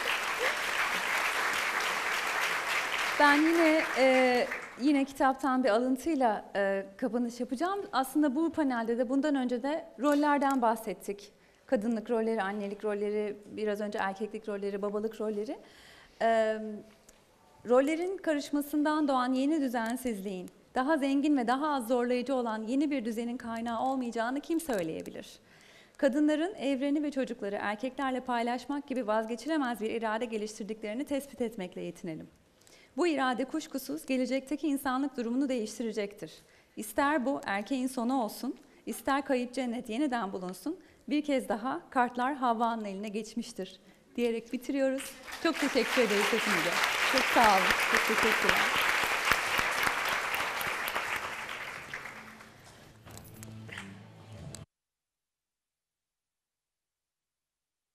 Ben yine e, yine kitaptan bir alıntıyla e, kapanış yapacağım. Aslında bu panelde de bundan önce de rollerden bahsettik. Kadınlık rolleri, annelik rolleri, biraz önce erkeklik rolleri, babalık rolleri. E, rollerin karışmasından doğan yeni düzensizliğin, daha zengin ve daha az zorlayıcı olan yeni bir düzenin kaynağı olmayacağını kim söyleyebilir? Kadınların evreni ve çocukları erkeklerle paylaşmak gibi vazgeçilemez bir irade geliştirdiklerini tespit etmekle yetinelim. Bu irade kuşkusuz gelecekteki insanlık durumunu değiştirecektir. İster bu erkeğin sonu olsun, ister kayıp cennet yeniden bulunsun, bir kez daha kartlar Havva'nın eline geçmiştir diyerek bitiriyoruz. Çok teşekkür ederiz hepinize. Çok sağ olun. Çok teşekkürler.